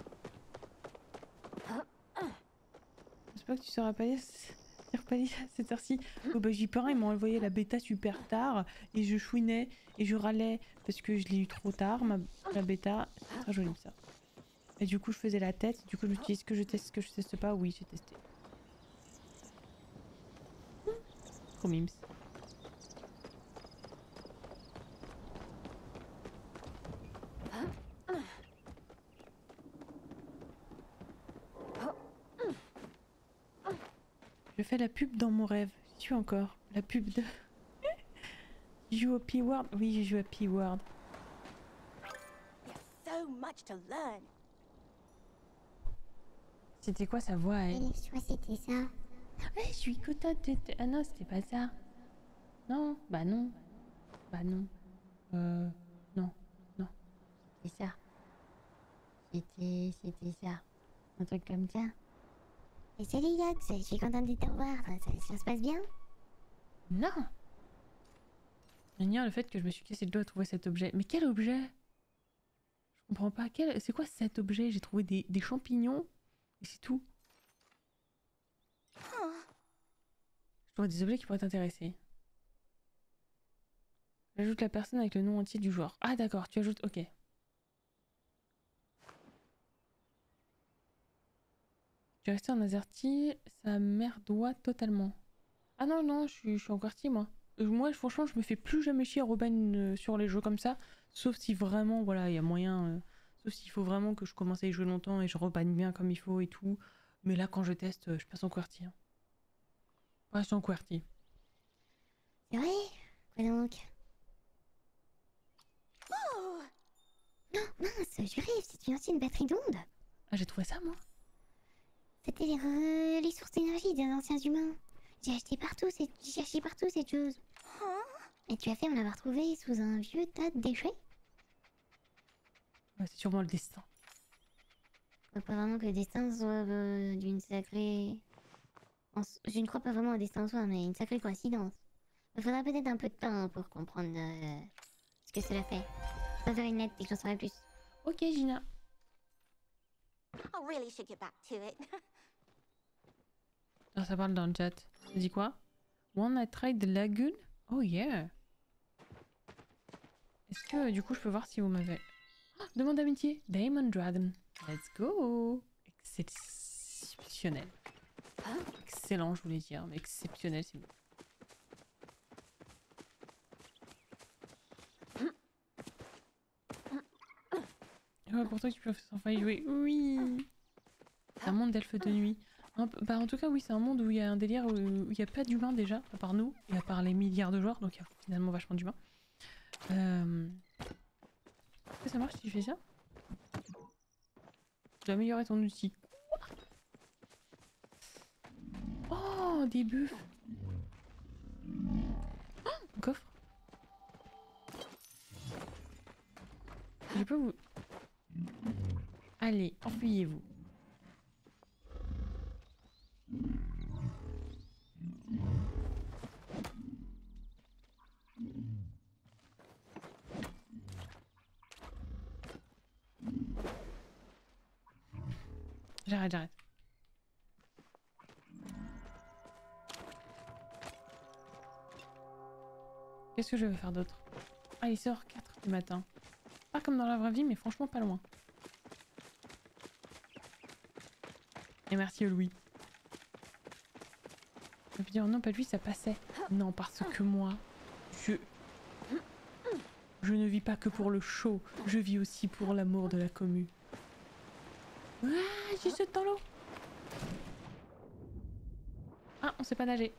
J'espère que tu seras pas pas à cette heure-ci. Oh bah j'y peur, ils m'ont envoyé la bêta super tard. Et je chouinais et je râlais parce que je l'ai eu trop tard, ma, la bêta. C'est très joli ça. Et du coup, je faisais la tête. Du coup, je me suis dit, est-ce que je teste, est-ce que je teste pas? Oui, j'ai testé. Trop mimes. Je fais la pub dans mon rêve. Je suis encore. La pub de... Tu joues au P-Word? Oui, j'ai joué à P-Word. So much to learn. C'était quoi sa voix, elle? Je crois que c'était ça. Ouais, je suis contente de... Ah non, c'était pas ça. Non, bah non. Bah non. Euh... Non, non. C'est ça. C'était... c'était ça. Un truc comme ça. Et salut Yox, je suis contente de te revoir. Ça, ça se passe bien? Non. Ignore le fait que je me suis cassé le doigt à trouver cet objet. Mais quel objet? Je comprends pas. Quel... C'est quoi cet objet? J'ai trouvé des, des champignons. Et c'est tout. Je trouve des objets qui pourraient t'intéresser. J'ajoute la personne avec le nom entier du joueur. Ah d'accord, tu ajoutes... Ok. Tu es resté en AZERTY, sa mère doit totalement. Ah non, non, je suis, je suis en QWERTY moi. Euh, moi, franchement, je me fais plus jamais chier à reban euh, sur les jeux comme ça. Sauf si vraiment, voilà, il y a moyen... Euh, sauf s'il faut vraiment que je commence à y jouer longtemps et je reban bien comme il faut et tout. Mais là, quand je teste, euh, je passe en QWERTY. Hein. Je passe en QWERTY. C'est vrai? Quoi donc? Oh, Non, mince, je rêve, c'est une ancienne batterie d'ondes. Ah, j'ai trouvé ça, moi. C'était les, re- les sources d'énergie des anciens humains. J'ai acheté partout, cette... j'ai cherché partout cette chose. Et tu as fait me l'avoir trouvé sous un vieux tas de déchets? Ouais, c'est sûrement le destin. Je crois pas vraiment que le destin soit euh, d'une sacrée... En s- Je ne crois pas vraiment au destin en soi, mais une sacrée coïncidence. Il faudra peut-être un peu de temps pour comprendre euh, ce que cela fait. Je vais faire une lettre et que j'en saurai plus. Ok, Gina. I really should get back to it. Alors, ça parle dans le chat. Ça dit quoi? One I tried the lagoon? Oh yeah. Est-ce que du coup je peux voir si vous m'avez... Oh, demande d'amitié. Diamond Dragon. Let's go. Exceptionnel. Excellent, je voulais dire, mais exceptionnel, c'est mieux. Ouais, pour toi tu peux enfin y jouer. Oui. C'est un monde d'elfes de nuit. Un peu- bah en tout cas oui, c'est un monde où il y a un délire où il n'y a pas d'humains déjà, à part nous, et à part les milliards de joueurs, donc il y a finalement vachement d'humains. Euh... Est-ce que ça marche si tu fais ça? Tu dois améliorer ton outil. Oh, des bœufs. Oh, un coffre. Je peux vous... Allez, enfuyez-vous. J'arrête, j'arrête. Qu'est-ce que je vais faire d'autre? Ah, il sort quatre du matin. Pas comme dans la vraie vie, mais franchement pas loin. Et merci Louis. Je peux dire non, pas lui, ça passait. Non, parce que moi, je... Je ne vis pas que pour le show, je vis aussi pour l'amour de la commu. Ah, j'ai sauté dans l'eau. Ah, on sait pas nager.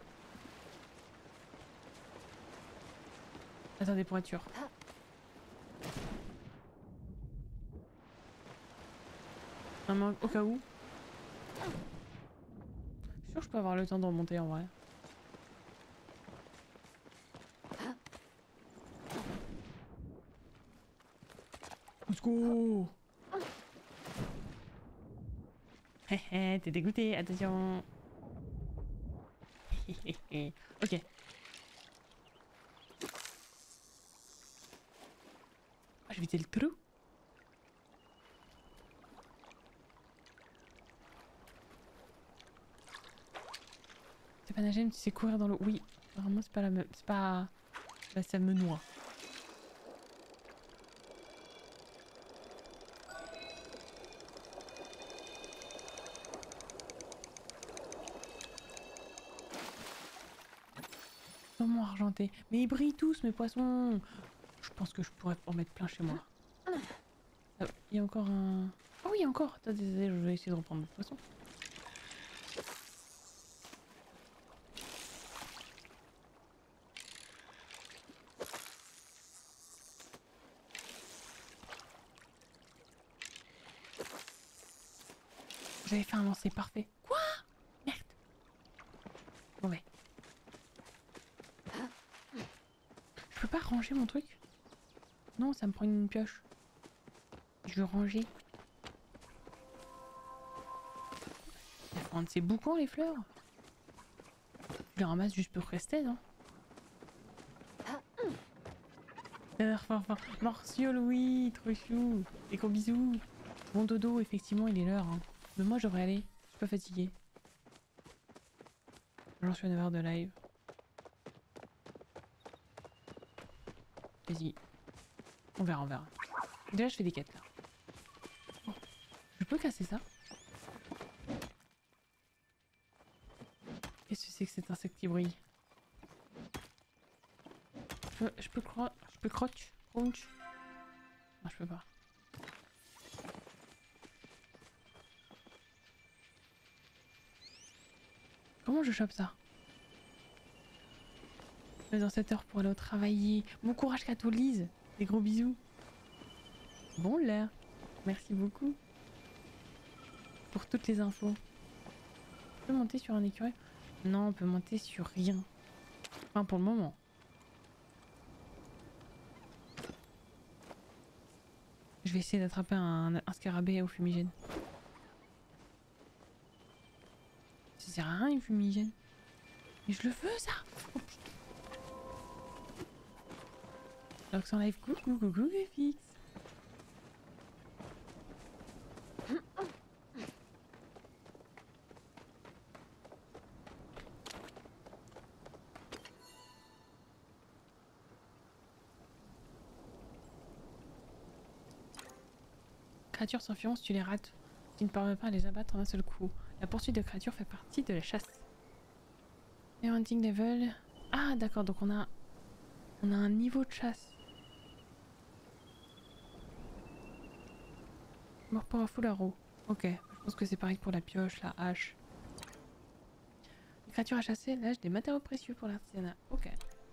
Attendez, pour être sûr. Un manque au cas où. Je suis sûr que je peux avoir le temps de remonter en vrai. Let's go. Hé hé, t'es dégoûté, attention. Ok. Ah, je vais éviter le trou. C'est pas nager, mais tu sais courir dans l'eau. Oui, vraiment c'est pas la même. C'est pas. Là ça me noie. Saumon argenté. Mais ils brillent tous mes poissons. Je pense que je pourrais en mettre plein chez moi. Ah, il y a encore un... Ah oui, encore. Attends, désolé, je vais essayer de reprendre le poisson. J'avais fait un lancer parfait. Quoi? Merde. Mauvais. Je peux pas ranger mon truc? Non, ça me prend une pioche. Je veux ranger. Il faut un de ces boucans, les fleurs. Je les ramasse juste pour rester, non? Fort, fort. Morciole, oui, trop chou. Des gros bisous. Bon dodo, effectivement, il est l'heure. Hein. Mais moi, j'aurais allé. Je suis pas fatiguée. J'en suis à neuf heures de live. Vas-y. On verra, on verra. Déjà, je fais des quêtes, là. Oh. Je peux casser ça? Qu'est-ce que c'est que cet insecte qui brille? Je peux, je peux, cro je peux croche, crunch. Non, je peux pas. Comment je chope ça? Mais dans cette heure pour aller au travail. Bon courage, Catolise. Des gros bisous. Bon l'air. Merci beaucoup. Pour toutes les infos. On peut monter sur un écureuil? Non, on peut monter sur rien. Enfin, pour le moment. Je vais essayer d'attraper un, un scarabée au fumigène. Ça sert à rien, une fumigène. Mais je le veux, ça! Oh, putain. Alors que live, coucou, coucou, F X. Créatures sans fiance, tu les rates. Tu ne parviens pas à les abattre en un seul coup. La poursuite de créatures fait partie de la chasse. Et hunting level. Ah d'accord, donc on a on a un niveau de chasse. Mort pour un full arrow. Ok, je pense que c'est pareil pour la pioche, la hache. Les créatures à chasser lâchent des matériaux précieux pour l'artisanat. Ok.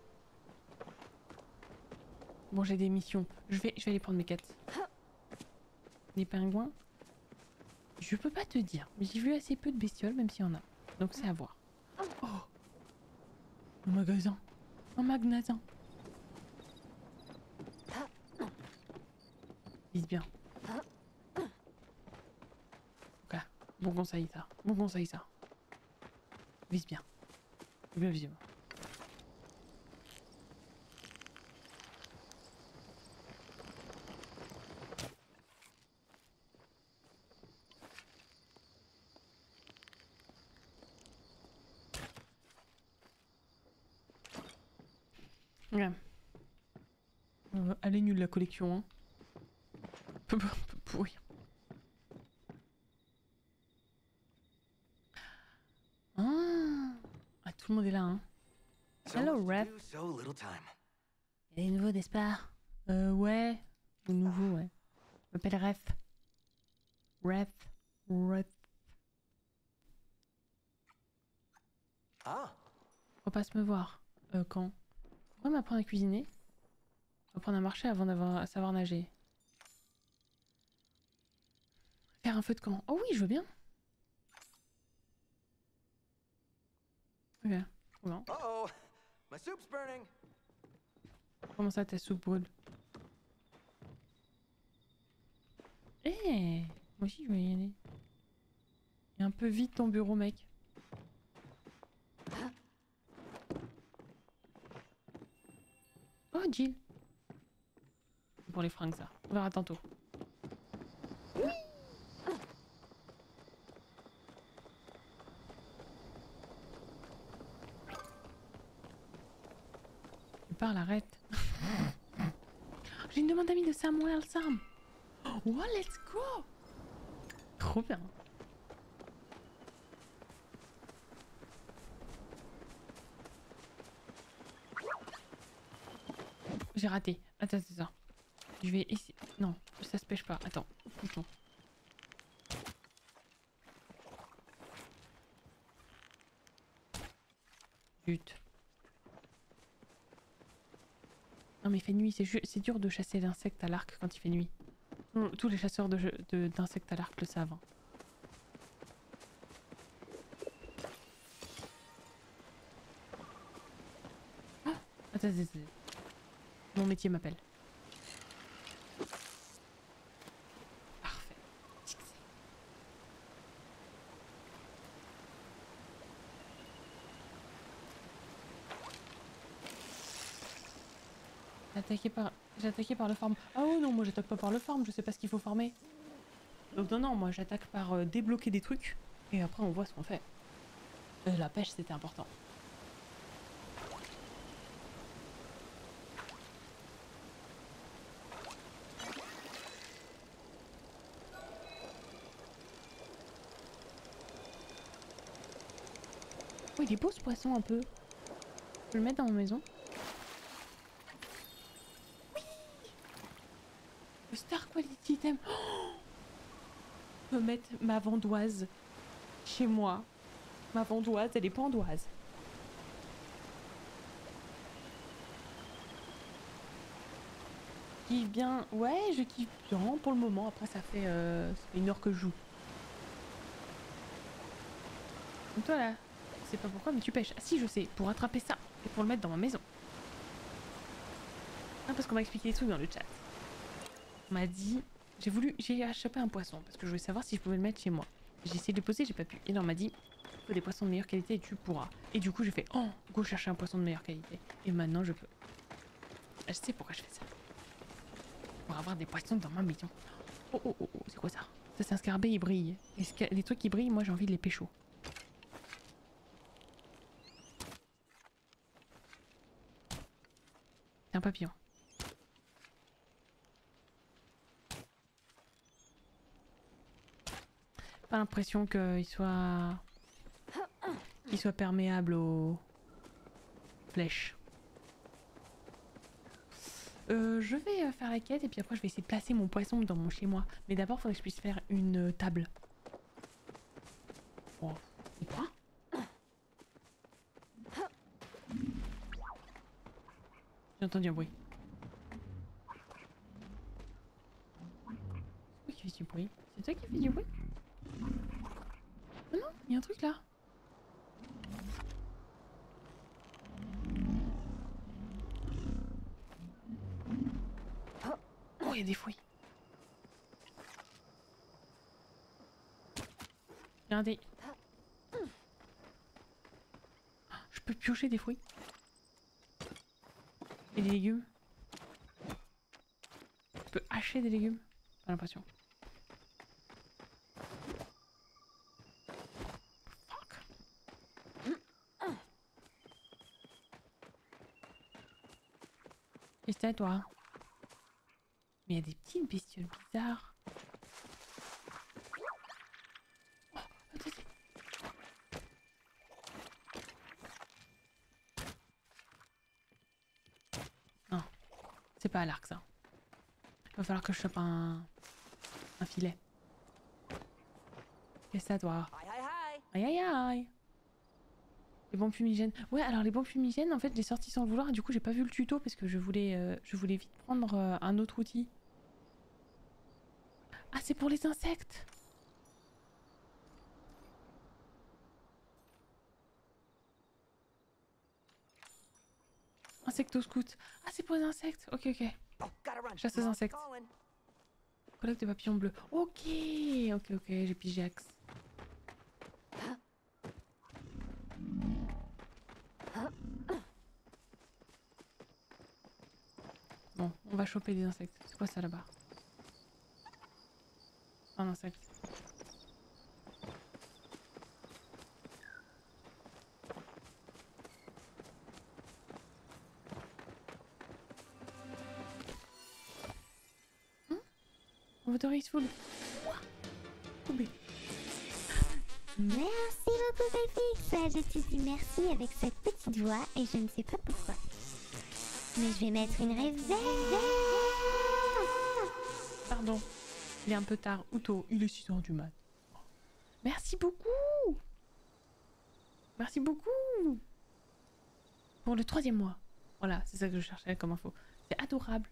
Bon, j'ai des missions. Je vais, je vais aller prendre mes quêtes. Les pingouins. Je peux pas te dire. J'ai vu assez peu de bestioles, même s'il y en a. Donc c'est à voir. Oh, un magasin. Un magasin. Vise bien. Ok. Bon conseil ça. Bon conseil ça. Vise bien. Bien vivre. Ouais. Euh, elle est nulle la collection, hein. Un peu, un peu pourri. Ah. Ah, tout le monde est là, hein. Hello, Ref. Il y a des nouveaux, n'est-ce pas? Euh, ouais. Des nouveaux, ouais. Je m'appelle Ref. Ref. Ref. Ah. Faut pas se me voir. Euh, quand? On va m'apprendre à cuisiner. Apprendre à marcher avant d'avoir à savoir nager. Faire un feu de camp. Oh oui, je veux bien. Ok, trop bien. Uh-oh. My soup's burning. Comment ça, ta soupe brûle? Eh, hey, moi aussi je vais y aller. Il est un peu vite ton bureau, mec. Oh, Jill. C'est pour les fringues, ça. On verra tantôt. Tu parles, arrête. J'ai une demande d'amis de Samuel Sam. Oh, let's go. Trop bien. J'ai raté. Attends, c'est ça. Je vais essayer. Non, ça se pêche pas. Attends, bouton. Zut. Non mais il fait nuit, c'est ju- c'est dur de chasser l'insecte à l'arc quand il fait nuit. Tous- Tous les chasseurs de jeux- de- d'insectes à l'arc le savent. hein. Ah, attends, attends, attends. Mon métier m'appelle. Parfait. Succès. J'ai attaqué par... J'ai attaqué par le farm. Ah oh non, moi j'attaque pas par le farm, je sais pas ce qu'il faut farmer. Donc non, non, moi j'attaque par euh, débloquer des trucs. Et après on voit ce qu'on fait. Euh, la pêche c'était important. Oh, il est beau ce poisson un peu. Je peux le mettre dans ma maison. Oui. Le Star Quality Item. Oh, je peux mettre ma vandoise chez moi. Ma vandoise, elle est pandoise. Kiffe bien. Ouais, je kiffe bien pour le moment. Après, ça fait, euh, ça fait une heure que je joue. Donc toi là, je sais pas pourquoi, mais tu pêches. Ah si, je sais, pour attraper ça et pour le mettre dans ma maison. Ah, parce qu'on m'a expliqué des trucs dans le chat. On m'a dit, j'ai voulu, j'ai chopé un poisson parce que je voulais savoir si je pouvais le mettre chez moi. J'ai essayé de le poser, j'ai pas pu. Et là on m'a dit, il faut des poissons de meilleure qualité et tu pourras. Et du coup j'ai fait, oh, go chercher un poisson de meilleure qualité. Et maintenant je peux. Je sais pourquoi je fais ça. Pour avoir des poissons dans ma maison. Oh oh oh, oh c'est quoi ça? Ça c'est un scarabée, il brille. Et sca- les trucs qui brillent, moi j'ai envie de les pécho. C'est un papillon. Pas l'impression qu'il soit... qu'il soit perméable aux flèches. Euh, je vais euh, faire la quête et puis après je vais essayer de placer mon poisson dans mon chez moi. Mais d'abord il faudrait que je puisse faire une euh, table. Oh. Et quoi? J'ai entendu un bruit. C'est toi qui fais du bruit? C'est toi qui fais du bruit? Oh non, il y a un truc là. Oh, il y a des fruits. Regardez. Je peux piocher des fruits. Et des légumes. Je peux hacher des légumes. J'ai l'impression. Fuck. Qu'est-ce que c'est toi? Mais il y a des petites bestioles bizarres. Oh, attendez. Non, c'est pas à l'arc ça. Il va falloir que je chope un, un filet. Qu'est-ce que c'est toi? Hi, hi, hi. Aïe aïe aïe. Les bombes fumigènes. Ouais, alors les bombes fumigènes, en fait, je les sorti sans le vouloir et du coup, j'ai pas vu le tuto parce que je voulais, euh, je voulais vite prendre euh, un autre outil. Ah, c'est pour les insectes. Insecto scout. Ah, c'est pour les insectes. Ok, ok. Oh, gotta run. Chasse aux Mom's insectes. calling. Collecte des papillons bleus. Ok, ok, ok. J'ai pigé axe. va choper des insectes. C'est quoi ça là-bas? Un insecte. Hein? Autorise full. Coupé. Merci beaucoup, Belfix. Je te dis merci avec cette petite voix et je ne sais pas pourquoi. Mais je vais mettre une réverb. Pardon. Il est un peu tard. Ou tôt. Il est six heures du mat. Merci beaucoup. Merci beaucoup. Pour le troisième mois. Voilà, c'est ça que je cherchais comme info. C'est adorable.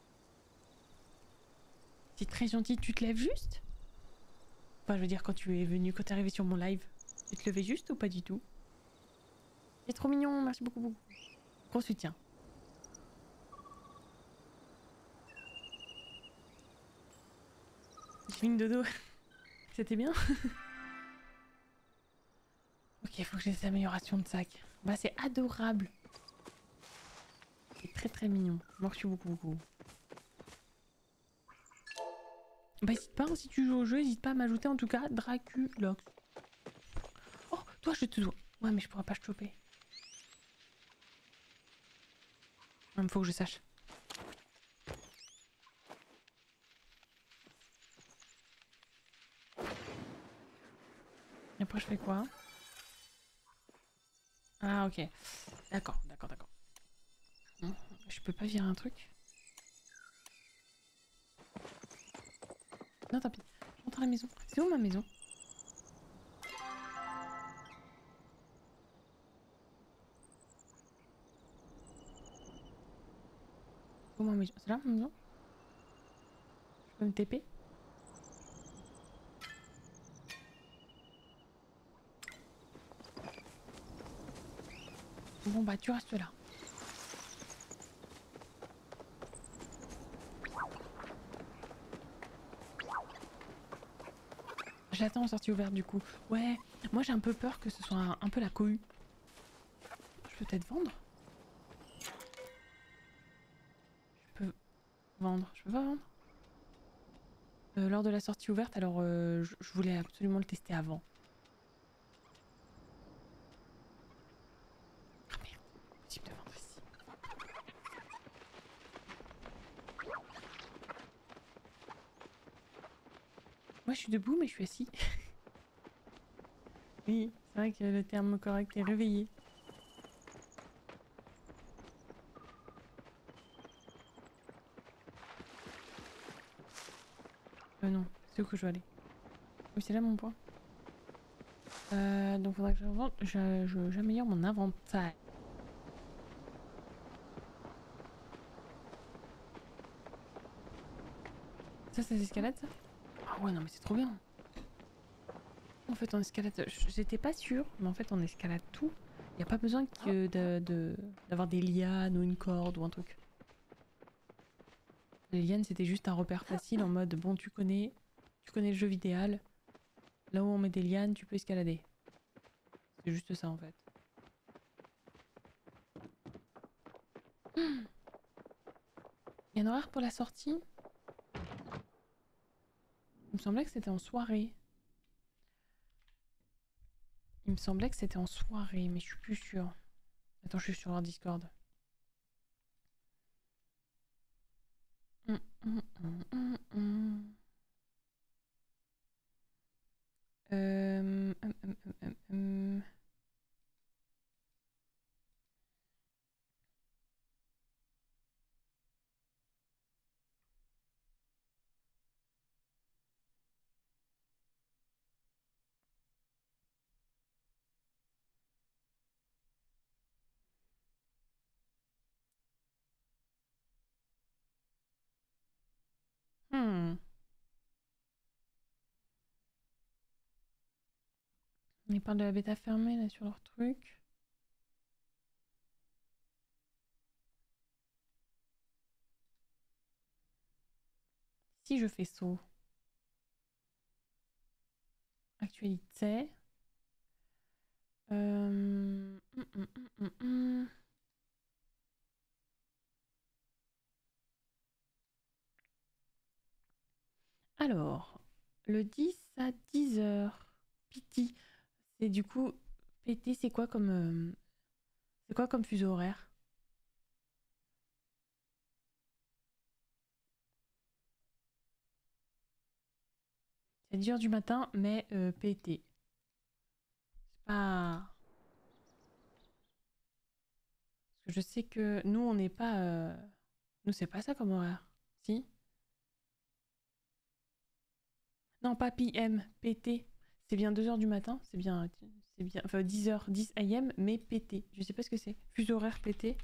C'est très gentil. Tu te lèves juste? Enfin, je veux dire, quand tu es venu, quand tu es arrivé sur mon live, tu te levais juste ou pas du tout? C'est trop mignon. Merci beaucoup, beaucoup. Gros soutien. Je fais une dodo. C'était bien. Ok, il faut que j'ai des améliorations de sac. Bah, c'est adorable. C'est très très mignon. Merci beaucoup, beaucoup. Bah, n'hésite pas, hein, si tu joues au jeu, n'hésite pas à m'ajouter en tout cas Draculox. Oh, toi, je te dois. Ouais, mais je pourrais pas te choper. Il faut que je sache. Et après, je fais quoi? Ah, ok. D'accord, d'accord, d'accord. Hum, Je peux pas virer un truc? Non, tant pis. Je rentre à la maison. C'est où ma maison? C'est où ma maison? C'est là ma maison? Je peux me T P? Bon bah tu restes là. J'attends en sortie ouverte du coup. Ouais, moi j'ai un peu peur que ce soit un, un peu la cohue. Je peux peut-être vendre? Je peux vendre. Je peux pas vendre? Euh, lors de la sortie ouverte, alors euh, je, je voulais absolument le tester avant. Ah merde, possible de vendre ici. Moi je suis debout mais je suis assis. Oui, c'est vrai que le terme correct est réveillé. Euh non, c'est où que je dois aller? Oui, c'est là mon point. Euh, donc faudra que j'invente, je- je- j'améliore mon inventaire. Ça, c'est escalade ça? Ah ouais, non mais c'est trop bien. En fait, on escalade, j'étais pas sûre, mais en fait on escalade tout. Y a pas besoin que de, de, d'avoir des lianes ou une corde ou un truc. Les lianes c'était juste un repère facile en mode bon tu connais, tu connais le jeu vidéal. Là où on met des lianes, tu peux escalader. C'est juste ça en fait. Il y a un horaire pour la sortie? Il me semblait que c'était en soirée. Il me semblait que c'était en soirée, mais je suis plus sûre. Attends, je suis sur leur Discord. Hum, hum, hum, hum, hum. Euh, hum, hum, hum, hum, hum. Hmm. Ils parlent de la bêta fermée là sur leur truc. Si je fais saut. Actualité. Euh... hum, hum, hum, hum, hum. Alors, le dix à dix heures. Piti. C'est du coup... P T, c'est quoi comme... euh, C'est quoi comme fuseau horaire? C'est dix heures du matin, mais euh, P T. C'est pas... Parce que je sais que nous, on n'est pas... euh, Nous, c'est pas ça comme horaire. Si? Non, pas P M, P T. C'est bien deux heures du matin, c'est bien... C'est bien... Enfin, dix heures, dix A M, mais P T. Je sais pas ce que c'est. Fuseau horaire P T.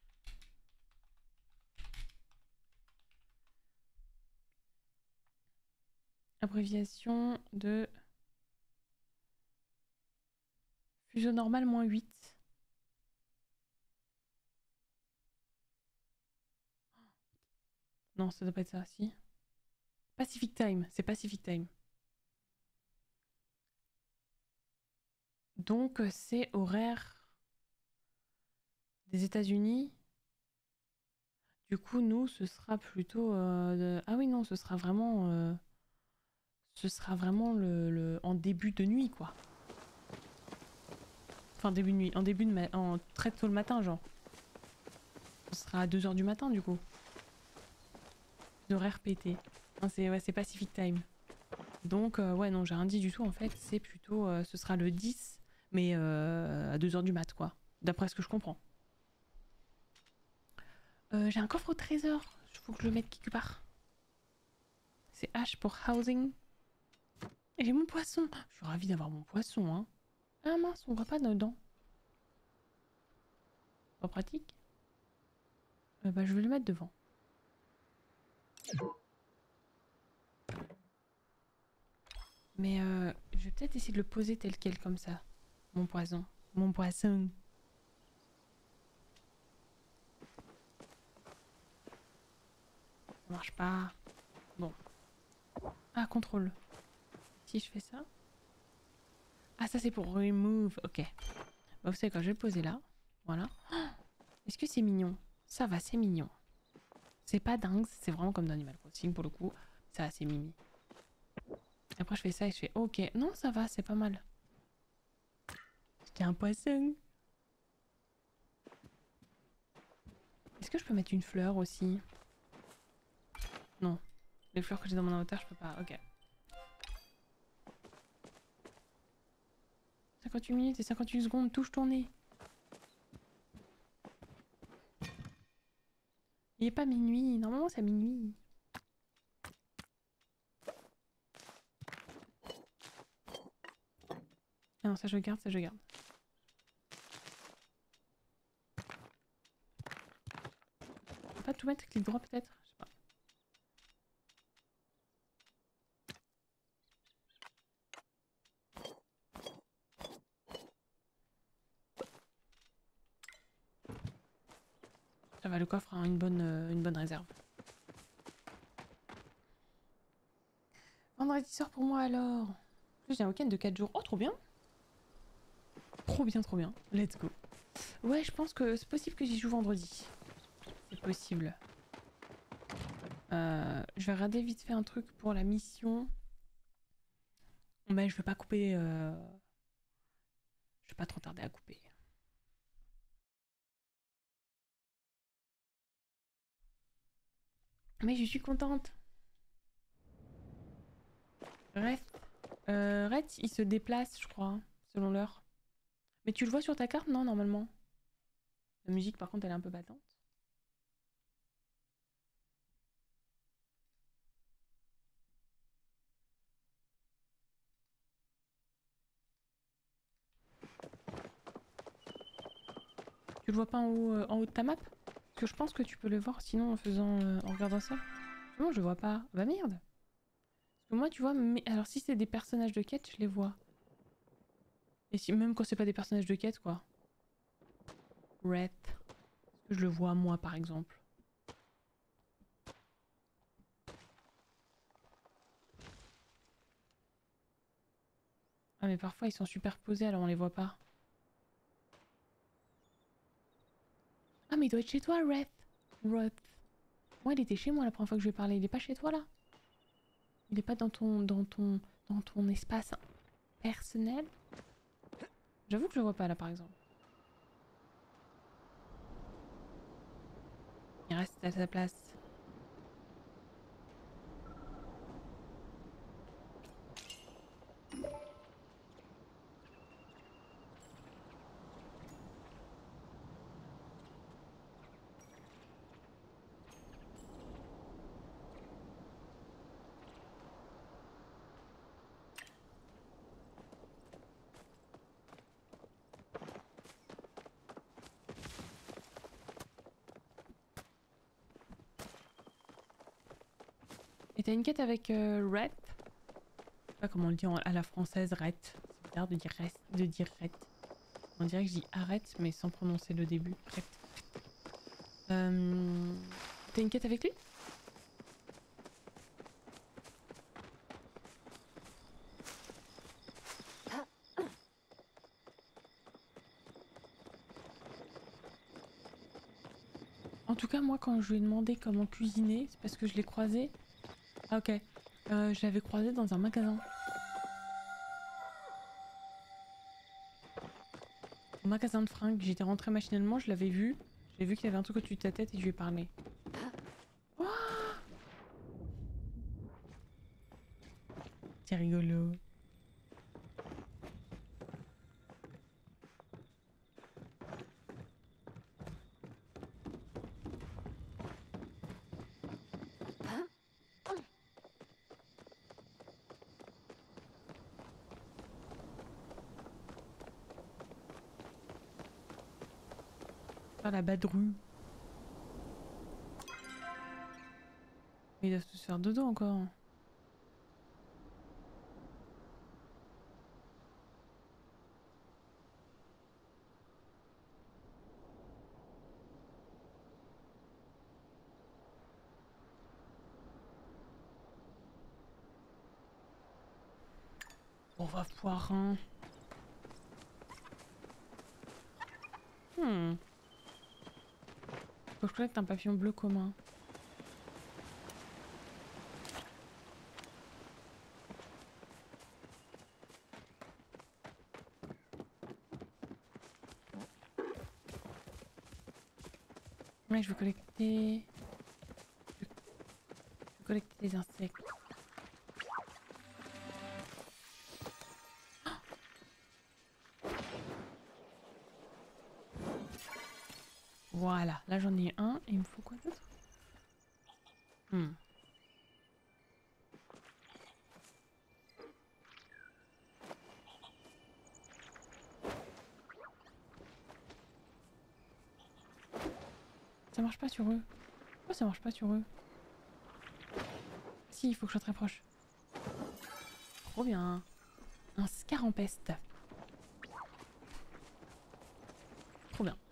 Abréviation de... Fuseau normal moins huit. Non, ça doit pas être ça, si. Pacific Time, c'est Pacific Time. Donc, euh, c'est horaire des États-Unis. Du coup, nous, ce sera plutôt... euh, de- Ah oui, non, ce sera vraiment... euh, Ce sera vraiment le, le- en début de nuit, quoi. Enfin, début de nuit. En début de... ma- En très tôt le matin, genre. Ce sera à deux heures du matin, du coup. D'horaire pété. Non, c'est ouais, c'est Pacific Time. Donc, euh, ouais, non, j'ai rien dit du tout, en fait. C'est plutôt... euh, ce sera le dix, mais euh, à deux heures du mat, quoi. D'après ce que je comprends. Euh, j'ai un coffre au trésor. Il faut que je le mette quelque part. C'est H pour housing. Et j'ai mon poisson. Je suis ravie d'avoir mon poisson, hein. Ah mince, on voit pas dedans. Pas pratique. Euh, bah, je vais le mettre devant. Mais euh, je vais peut-être essayer de le poser tel quel, comme ça. Mon poisson. Mon poisson. Ça marche pas. Bon. Ah, contrôle. Si je fais ça. Ah, ça c'est pour remove. Ok. Bah, vous savez quoi, je vais le poser là. Voilà. Oh, est-ce que c'est mignon? Ça va, c'est mignon. C'est pas dingue, c'est vraiment comme dans Animal Crossing pour le coup. Ça, c'est mimi. Après, je fais ça et je fais ok. Non, ça va, c'est pas mal. J'ai un poisson. Est-ce que je peux mettre une fleur aussi? Non. Les fleurs que j'ai dans mon inventaire, je peux pas. Ok. cinquante-huit minutes et cinquante-huit secondes, touche ton nez. Il est pas minuit. Normalement, c'est à minuit. Ah non, ça je garde, ça je garde. On peut pas tout mettre, clic droit peut-être? Je sais pas. Ça va, le coffre a une bonne, euh, une bonne réserve. Vendredi soir pour moi alors. En plus, j'ai un week-end de quatre jours. Oh, trop bien! Trop bien, trop bien. Let's go. Ouais, je pense que c'est possible que j'y joue vendredi. C'est possible. Euh, je vais regarder vite fait un truc pour la mission. Mais je vais pas couper. Euh... Je vais pas trop tarder à couper. Mais je suis contente. Rest. Euh, Red, il se déplace, je crois, hein, selon l'heure. Mais tu le vois sur ta carte, non, normalement? La musique, par contre, elle est un peu battante. Tu le vois pas en haut, euh, en haut de ta map? Parce que je pense que tu peux le voir sinon en faisant, euh, en regardant ça. Non, je le vois pas. Bah merde. Parce que moi, tu vois, mais alors si c'est des personnages de quête, je les vois. Et si même quand c'est pas des personnages de quête, quoi. Red. Est-ce que je le vois moi, par exemple? Ah mais parfois ils sont superposés alors on les voit pas. Ah mais il doit être chez toi, Red. Red. Moi il était chez moi la première fois que je lui ai parlé. Il est pas chez toi là? Il est pas dans ton, dans ton, dans ton espace personnel. J'avoue que je le vois pas là par exemple. Il reste à sa place. Et t'as une quête avec euh, Rhett. Je sais pas comment on le dit en- à la française, Rhett. C'est bizarre de dire rest, de dire Rhett. On dirait que je dis arrête, mais sans prononcer le début. Rhett. Euh... T'as une quête avec lui? En tout cas, moi, quand je lui ai demandé comment cuisiner, c'est parce que je l'ai croisé. Ah, ok. Euh, je l'avais croisé dans un magasin. Au magasin de fringues. J'étais rentrée machinalement, je l'avais vu. J'ai vu qu'il y avait un truc au-dessus de ta tête et je lui ai parlé. Oh, c'est rigolo. Faire la badrue. Mais ils doivent tous faire dodo encore. On va pouvoir un. Hmm. Faut que je collecte un papillon bleu commun. Ouais, je veux collecter. Je veux collecter des insectes. Voilà, là j'en ai un et il me faut quoi d'autre? Hmm. Ça marche pas sur eux. Pourquoi ça marche pas sur eux? Si, il faut que je sois très proche. Trop bien. Un scarampeste. Trop bien.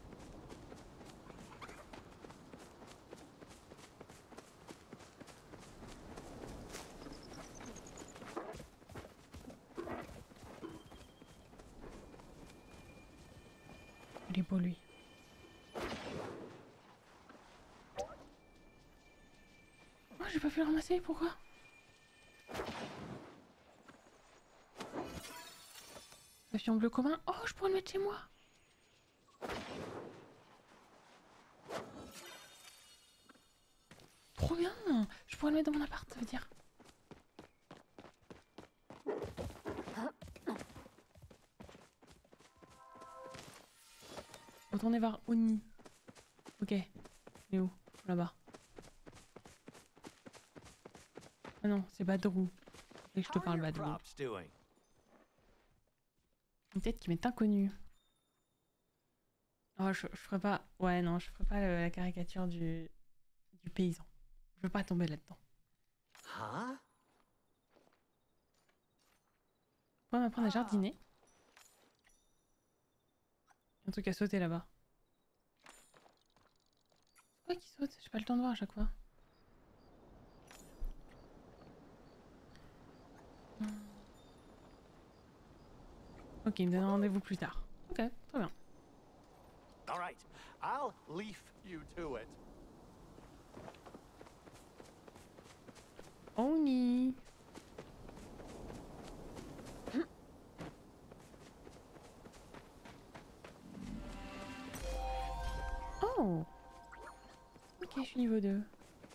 Il est beau lui. Oh, j'ai pas pu le ramasser, pourquoi? Papillon bleu commun. Oh, je pourrais le mettre chez moi. Trop bien. Je pourrais le mettre dans mon appart, ça veut dire. Retourner vers Oni. Ok. Il est où? Là-bas. Ah non, c'est Badrou. Et je te parle Badrou. Une tête qui m'est inconnue. Oh, je, je ferai pas... Ouais, non, je ferai pas le- la caricature du, du paysan. Je veux pas tomber là-dedans. Huh? Tu pourrais m'apprendre à jardiner? Un truc à sauter là-bas. C'est quoi qui saute? J'ai pas le temps de voir à chaque fois. Hmm. Ok, il me donne rendez-vous plus tard. Ok, très bien. All right, I'll leaf you to it. Oni! suis niveau deux.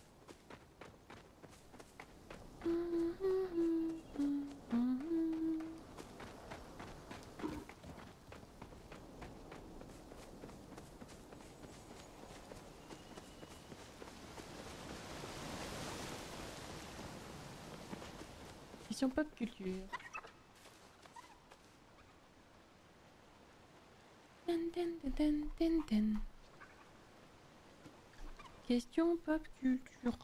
Question pop culture. Ten, ten, ten, ten, ten, ten. Question pop culture.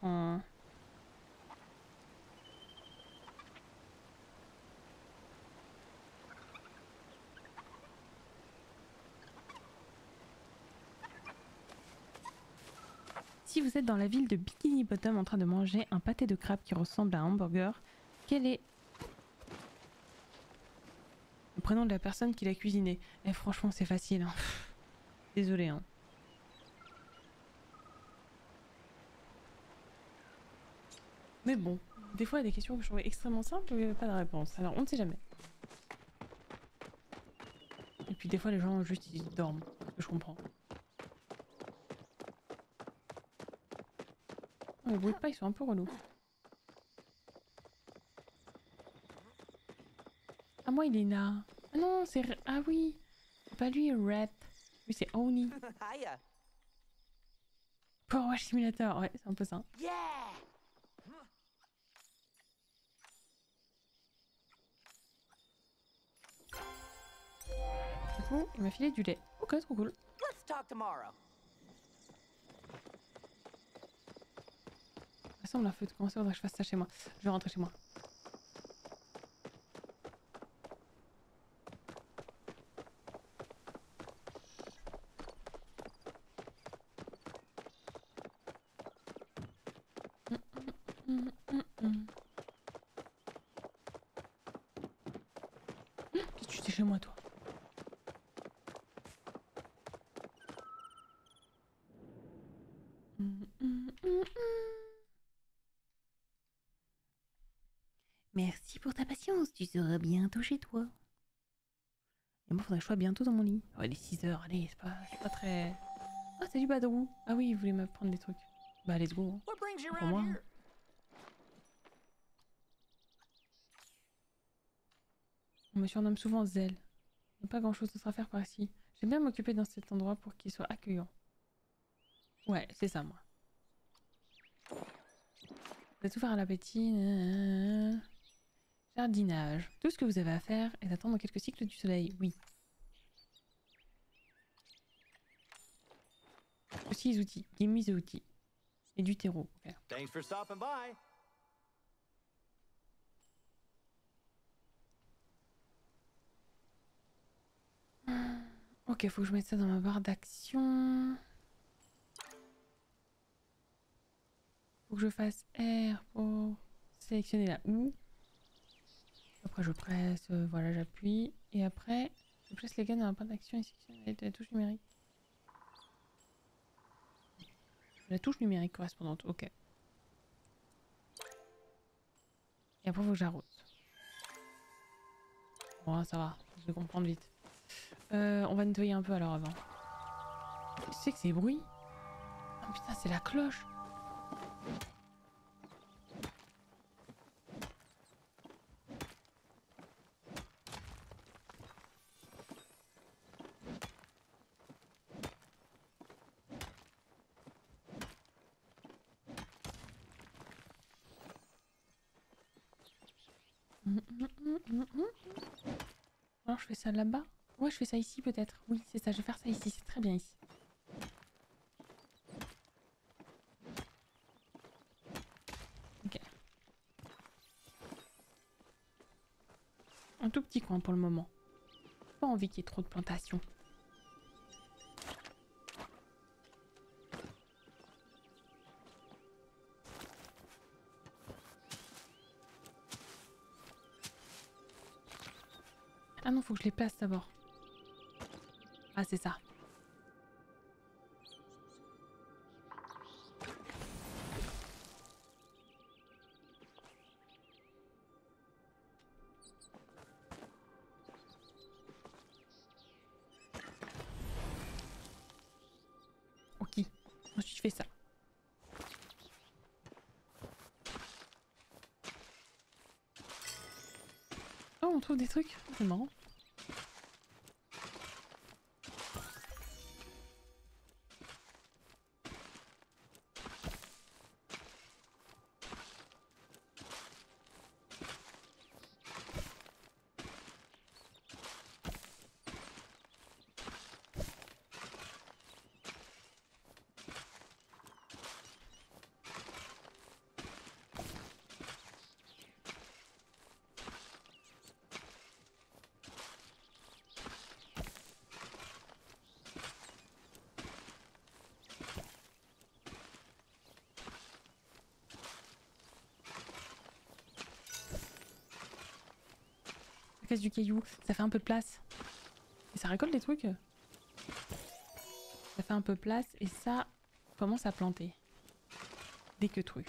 Si vous êtes dans la ville de Bikini Bottom en train de manger un pâté de crabe qui ressemble à un hamburger, quel est le prénom de la personne qui l'a cuisiné? Eh franchement c'est facile. Hein. Désolé. Hein. Mais bon, des fois il y a des questions que je trouvais extrêmement simples où il n'y avait pas de réponse. Alors on ne sait jamais. Et puis des fois les gens juste ils dorment. Ce que je comprends. Oh, les bruits de pas ils sont un peu relous. Ah moi il est là. Ah non c'est... Ah oui. C'est pas lui Rat. Lui c'est Oni. Hiya. Power Wash Simulator. Ouais c'est un peu ça. Yeah. Du coup il m'a filé du lait. Ok trop cool. Let's talk tomorrow. Ça me l'a fait commencer, faudrait que je fasse ça chez moi. Je vais rentrer chez moi. Hum, hum, hum, hum. Qu'est-ce que tu fais chez moi toi? Hum, hum, hum, hum. Merci pour ta patience, tu seras bientôt chez toi. Et moi, faudrait que je sois bientôt dans mon lit. Ouais, il est six heures, allez, c'est pas, c'est pas très... Oh, salut Badrou. Ah oui, il voulait m'apprendre des trucs. Bah, let's go. Hein. What brings you Pour around moi. here? On me surnomme souvent Zell. Il n'y a pas grand chose d'autre à faire par ici. J'aime bien m'occuper dans cet endroit pour qu'il soit accueillant. Ouais, c'est ça, moi. Je vais tout faire à l'appétit. Jardinage. Tout ce que vous avez à faire est d'attendre quelques cycles du soleil, oui. Aussi les outils. Give me the outils. Et du terreau. Okay. Thanks for stopping by. Ok, faut que je mette ça dans ma barre d'action. Faut que je fasse R pour sélectionner la houe. Après je presse, euh, voilà j'appuie. Et après, je place les gains dans la barre d'action et sélectionne la touche numérique. La touche numérique correspondante, ok. Et après, il faut que j'arrose. Bon, ça va, je vais comprendre vite. Euh, on va nettoyer un peu alors avant. Tu sais que c'est bruit? Ah putain, c'est la cloche. Alors je fais ça là-bas? Ouais, je fais ça ici peut-être. Oui, c'est ça, je vais faire ça ici, c'est très bien ici. Ok. Un tout petit coin pour le moment. Pas envie qu'il y ait trop de plantations. Ah non, faut que je les place d'abord. Ah, c'est ça. Ok. Ensuite, je fais ça. on trouve des trucs. C'est marrant. La caisse du caillou, ça fait un peu de place. Et ça récolte des trucs. Ça fait un peu de place et ça commence à planter. Des que trucs.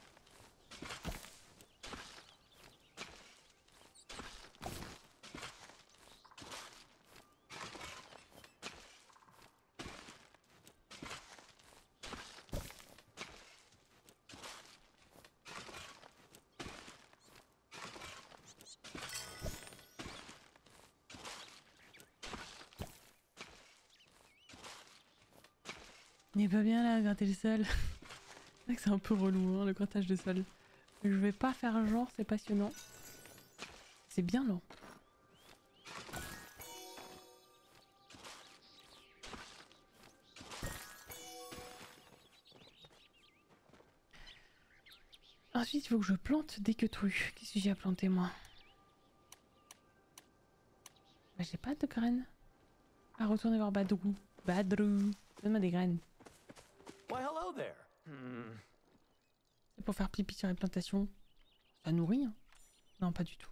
Il est pas bien là à gratter le sol. C'est vrai que c'est un peu relou hein, le grattage de sol. Je vais pas faire genre, c'est passionnant. C'est bien lent. Ensuite, il faut que je plante des queutrues. Qu'est-ce que j'ai à planter moi? Bah, j'ai pas de graines. À retourner voir Badrou. Badrou, donne-moi des graines. Why, hello there. Hmm. C'est pour faire pipi sur les plantations. Ça nourrit hein? Non, pas du tout.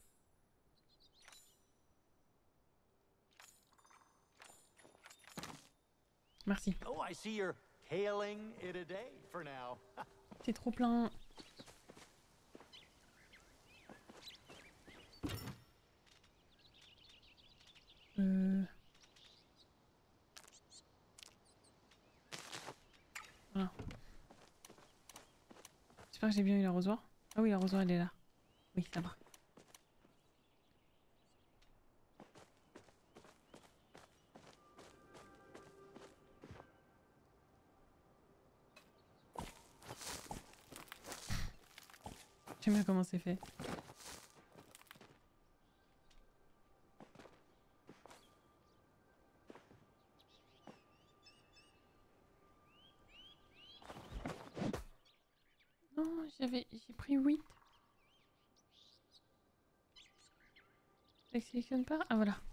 Merci. Oh, I see you're hailing it a day for now. C'est trop plein. Euh... Voilà. J'espère que j'ai bien eu l'arrosoir. Ah oui, l'arrosoir elle est là. Oui, ça va. J'aime bien comment c'est fait. Non, j'avais, j'ai pris huit. Je ne sélectionne pas. Ah voilà.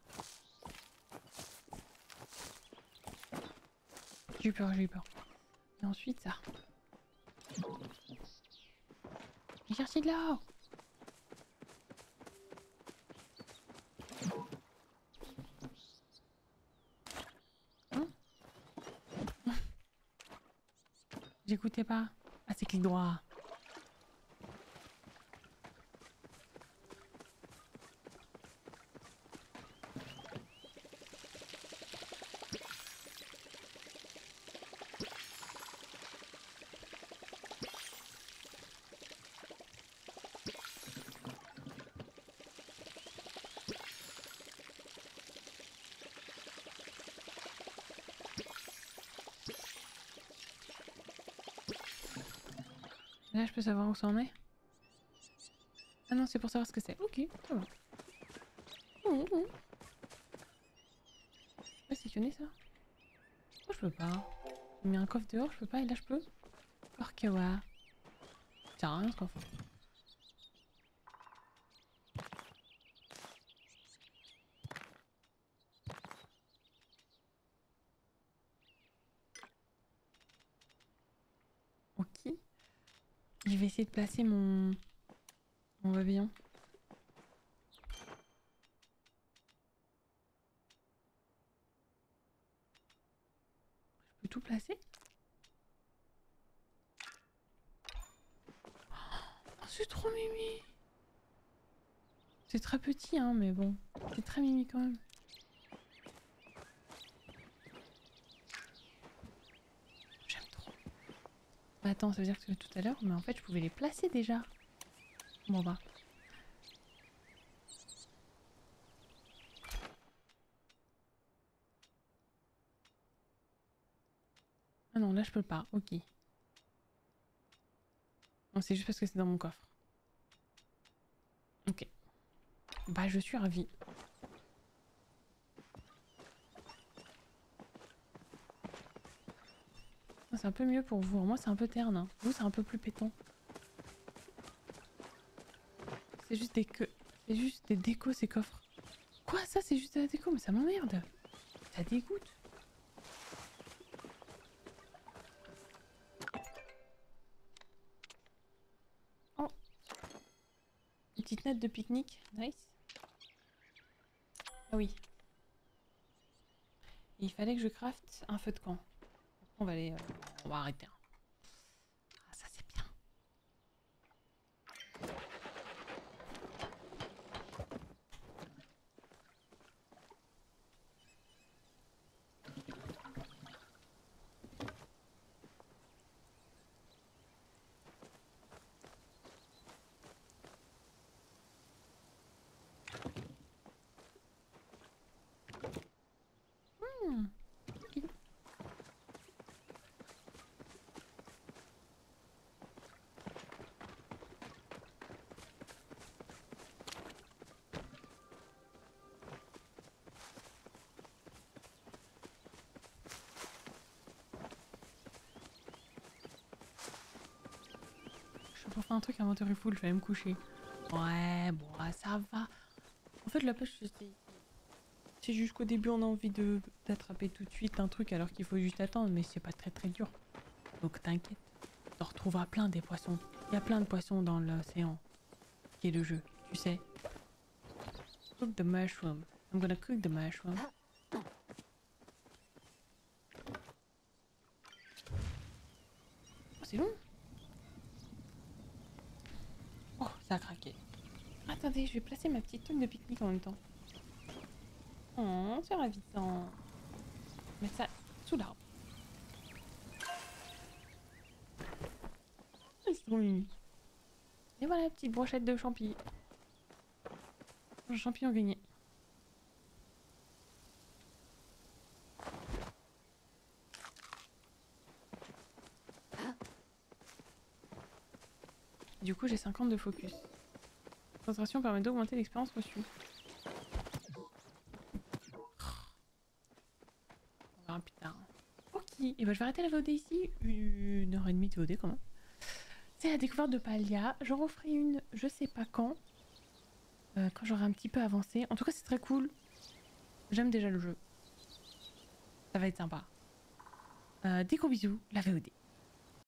J'ai eu peur, j'ai eu peur. Et ensuite ça. J'ai cherché de là. Hein? J'écoutais pas. Ah, c'est clic droit. Là, je peux savoir où ça en est? Ah non, c'est pour savoir ce que c'est. Ok, ça va. Mmh, mmh. Ouais, c'est sonné ça. Pourquoi je peux pas? J'ai mis un coffre dehors, je peux pas et là je peux? Orkawa. Ça sert à rien ce coffre. Ok. Je vais essayer de placer mon, mon pavillon. Je peux tout placer? Oh, c'est trop mimi! C'est très petit, hein, mais bon. C'est très mimi quand même. J'aime trop. Bah attends, ça veut dire que tout à l'heure, mais en fait, je pouvais les placer déjà. Bon, bah. Ah non, là je peux pas, ok. Non, c'est juste parce que c'est dans mon coffre. Ok. Bah je suis ravie. C'est un peu mieux pour vous. Moi c'est un peu terne. Hein. Vous c'est un peu plus pétant. C'est juste des que... C'est juste des décos ces coffres. Quoi ça c'est juste de la déco? Mais ça m'emmerde. Ça dégoûte. Oh. Une petite note de pique-nique. Nice. Ah oui. Et il fallait que je crafte un feu de camp. On va aller... Euh, on va arrêter. Hein. Ah, ça c'est bien. Hmm. Pour faire un truc inventory full, je vais aller me coucher. Ouais, bon, ah, ça va. En fait, la pêche, c'est... C'est juste qu'au début, on a envie de d'attraper tout de suite un truc alors qu'il faut juste attendre, mais c'est pas très très dur. Donc t'inquiète. T'en retrouveras plein des poissons. Il y a plein de poissons dans l'océan. Qui est le jeu, tu sais. Cook the mushroom. I'm gonna cook the mushroom. Oh, c'est long. Oh, ça a craqué. Attendez, je vais placer ma petite table de pique-nique en même temps. Oh, c'est ravisant. Mettre ça sous l'arbre. C'est trop mimi. Et voilà, petite brochette de champignons. Champignons grillés. Du coup, j'ai cinquante de focus. Concentration permet d'augmenter l'expérience reçue. On verra plus tard. Ok, et ben je vais arrêter la V O D ici. Une heure et demie de V O D quand même. C'est la découverte de Palia. J'en referai une, je sais pas quand. Euh, quand j'aurai un petit peu avancé. En tout cas, c'est très cool. J'aime déjà le jeu. Ça va être sympa. Euh, des gros bisous, la V O D.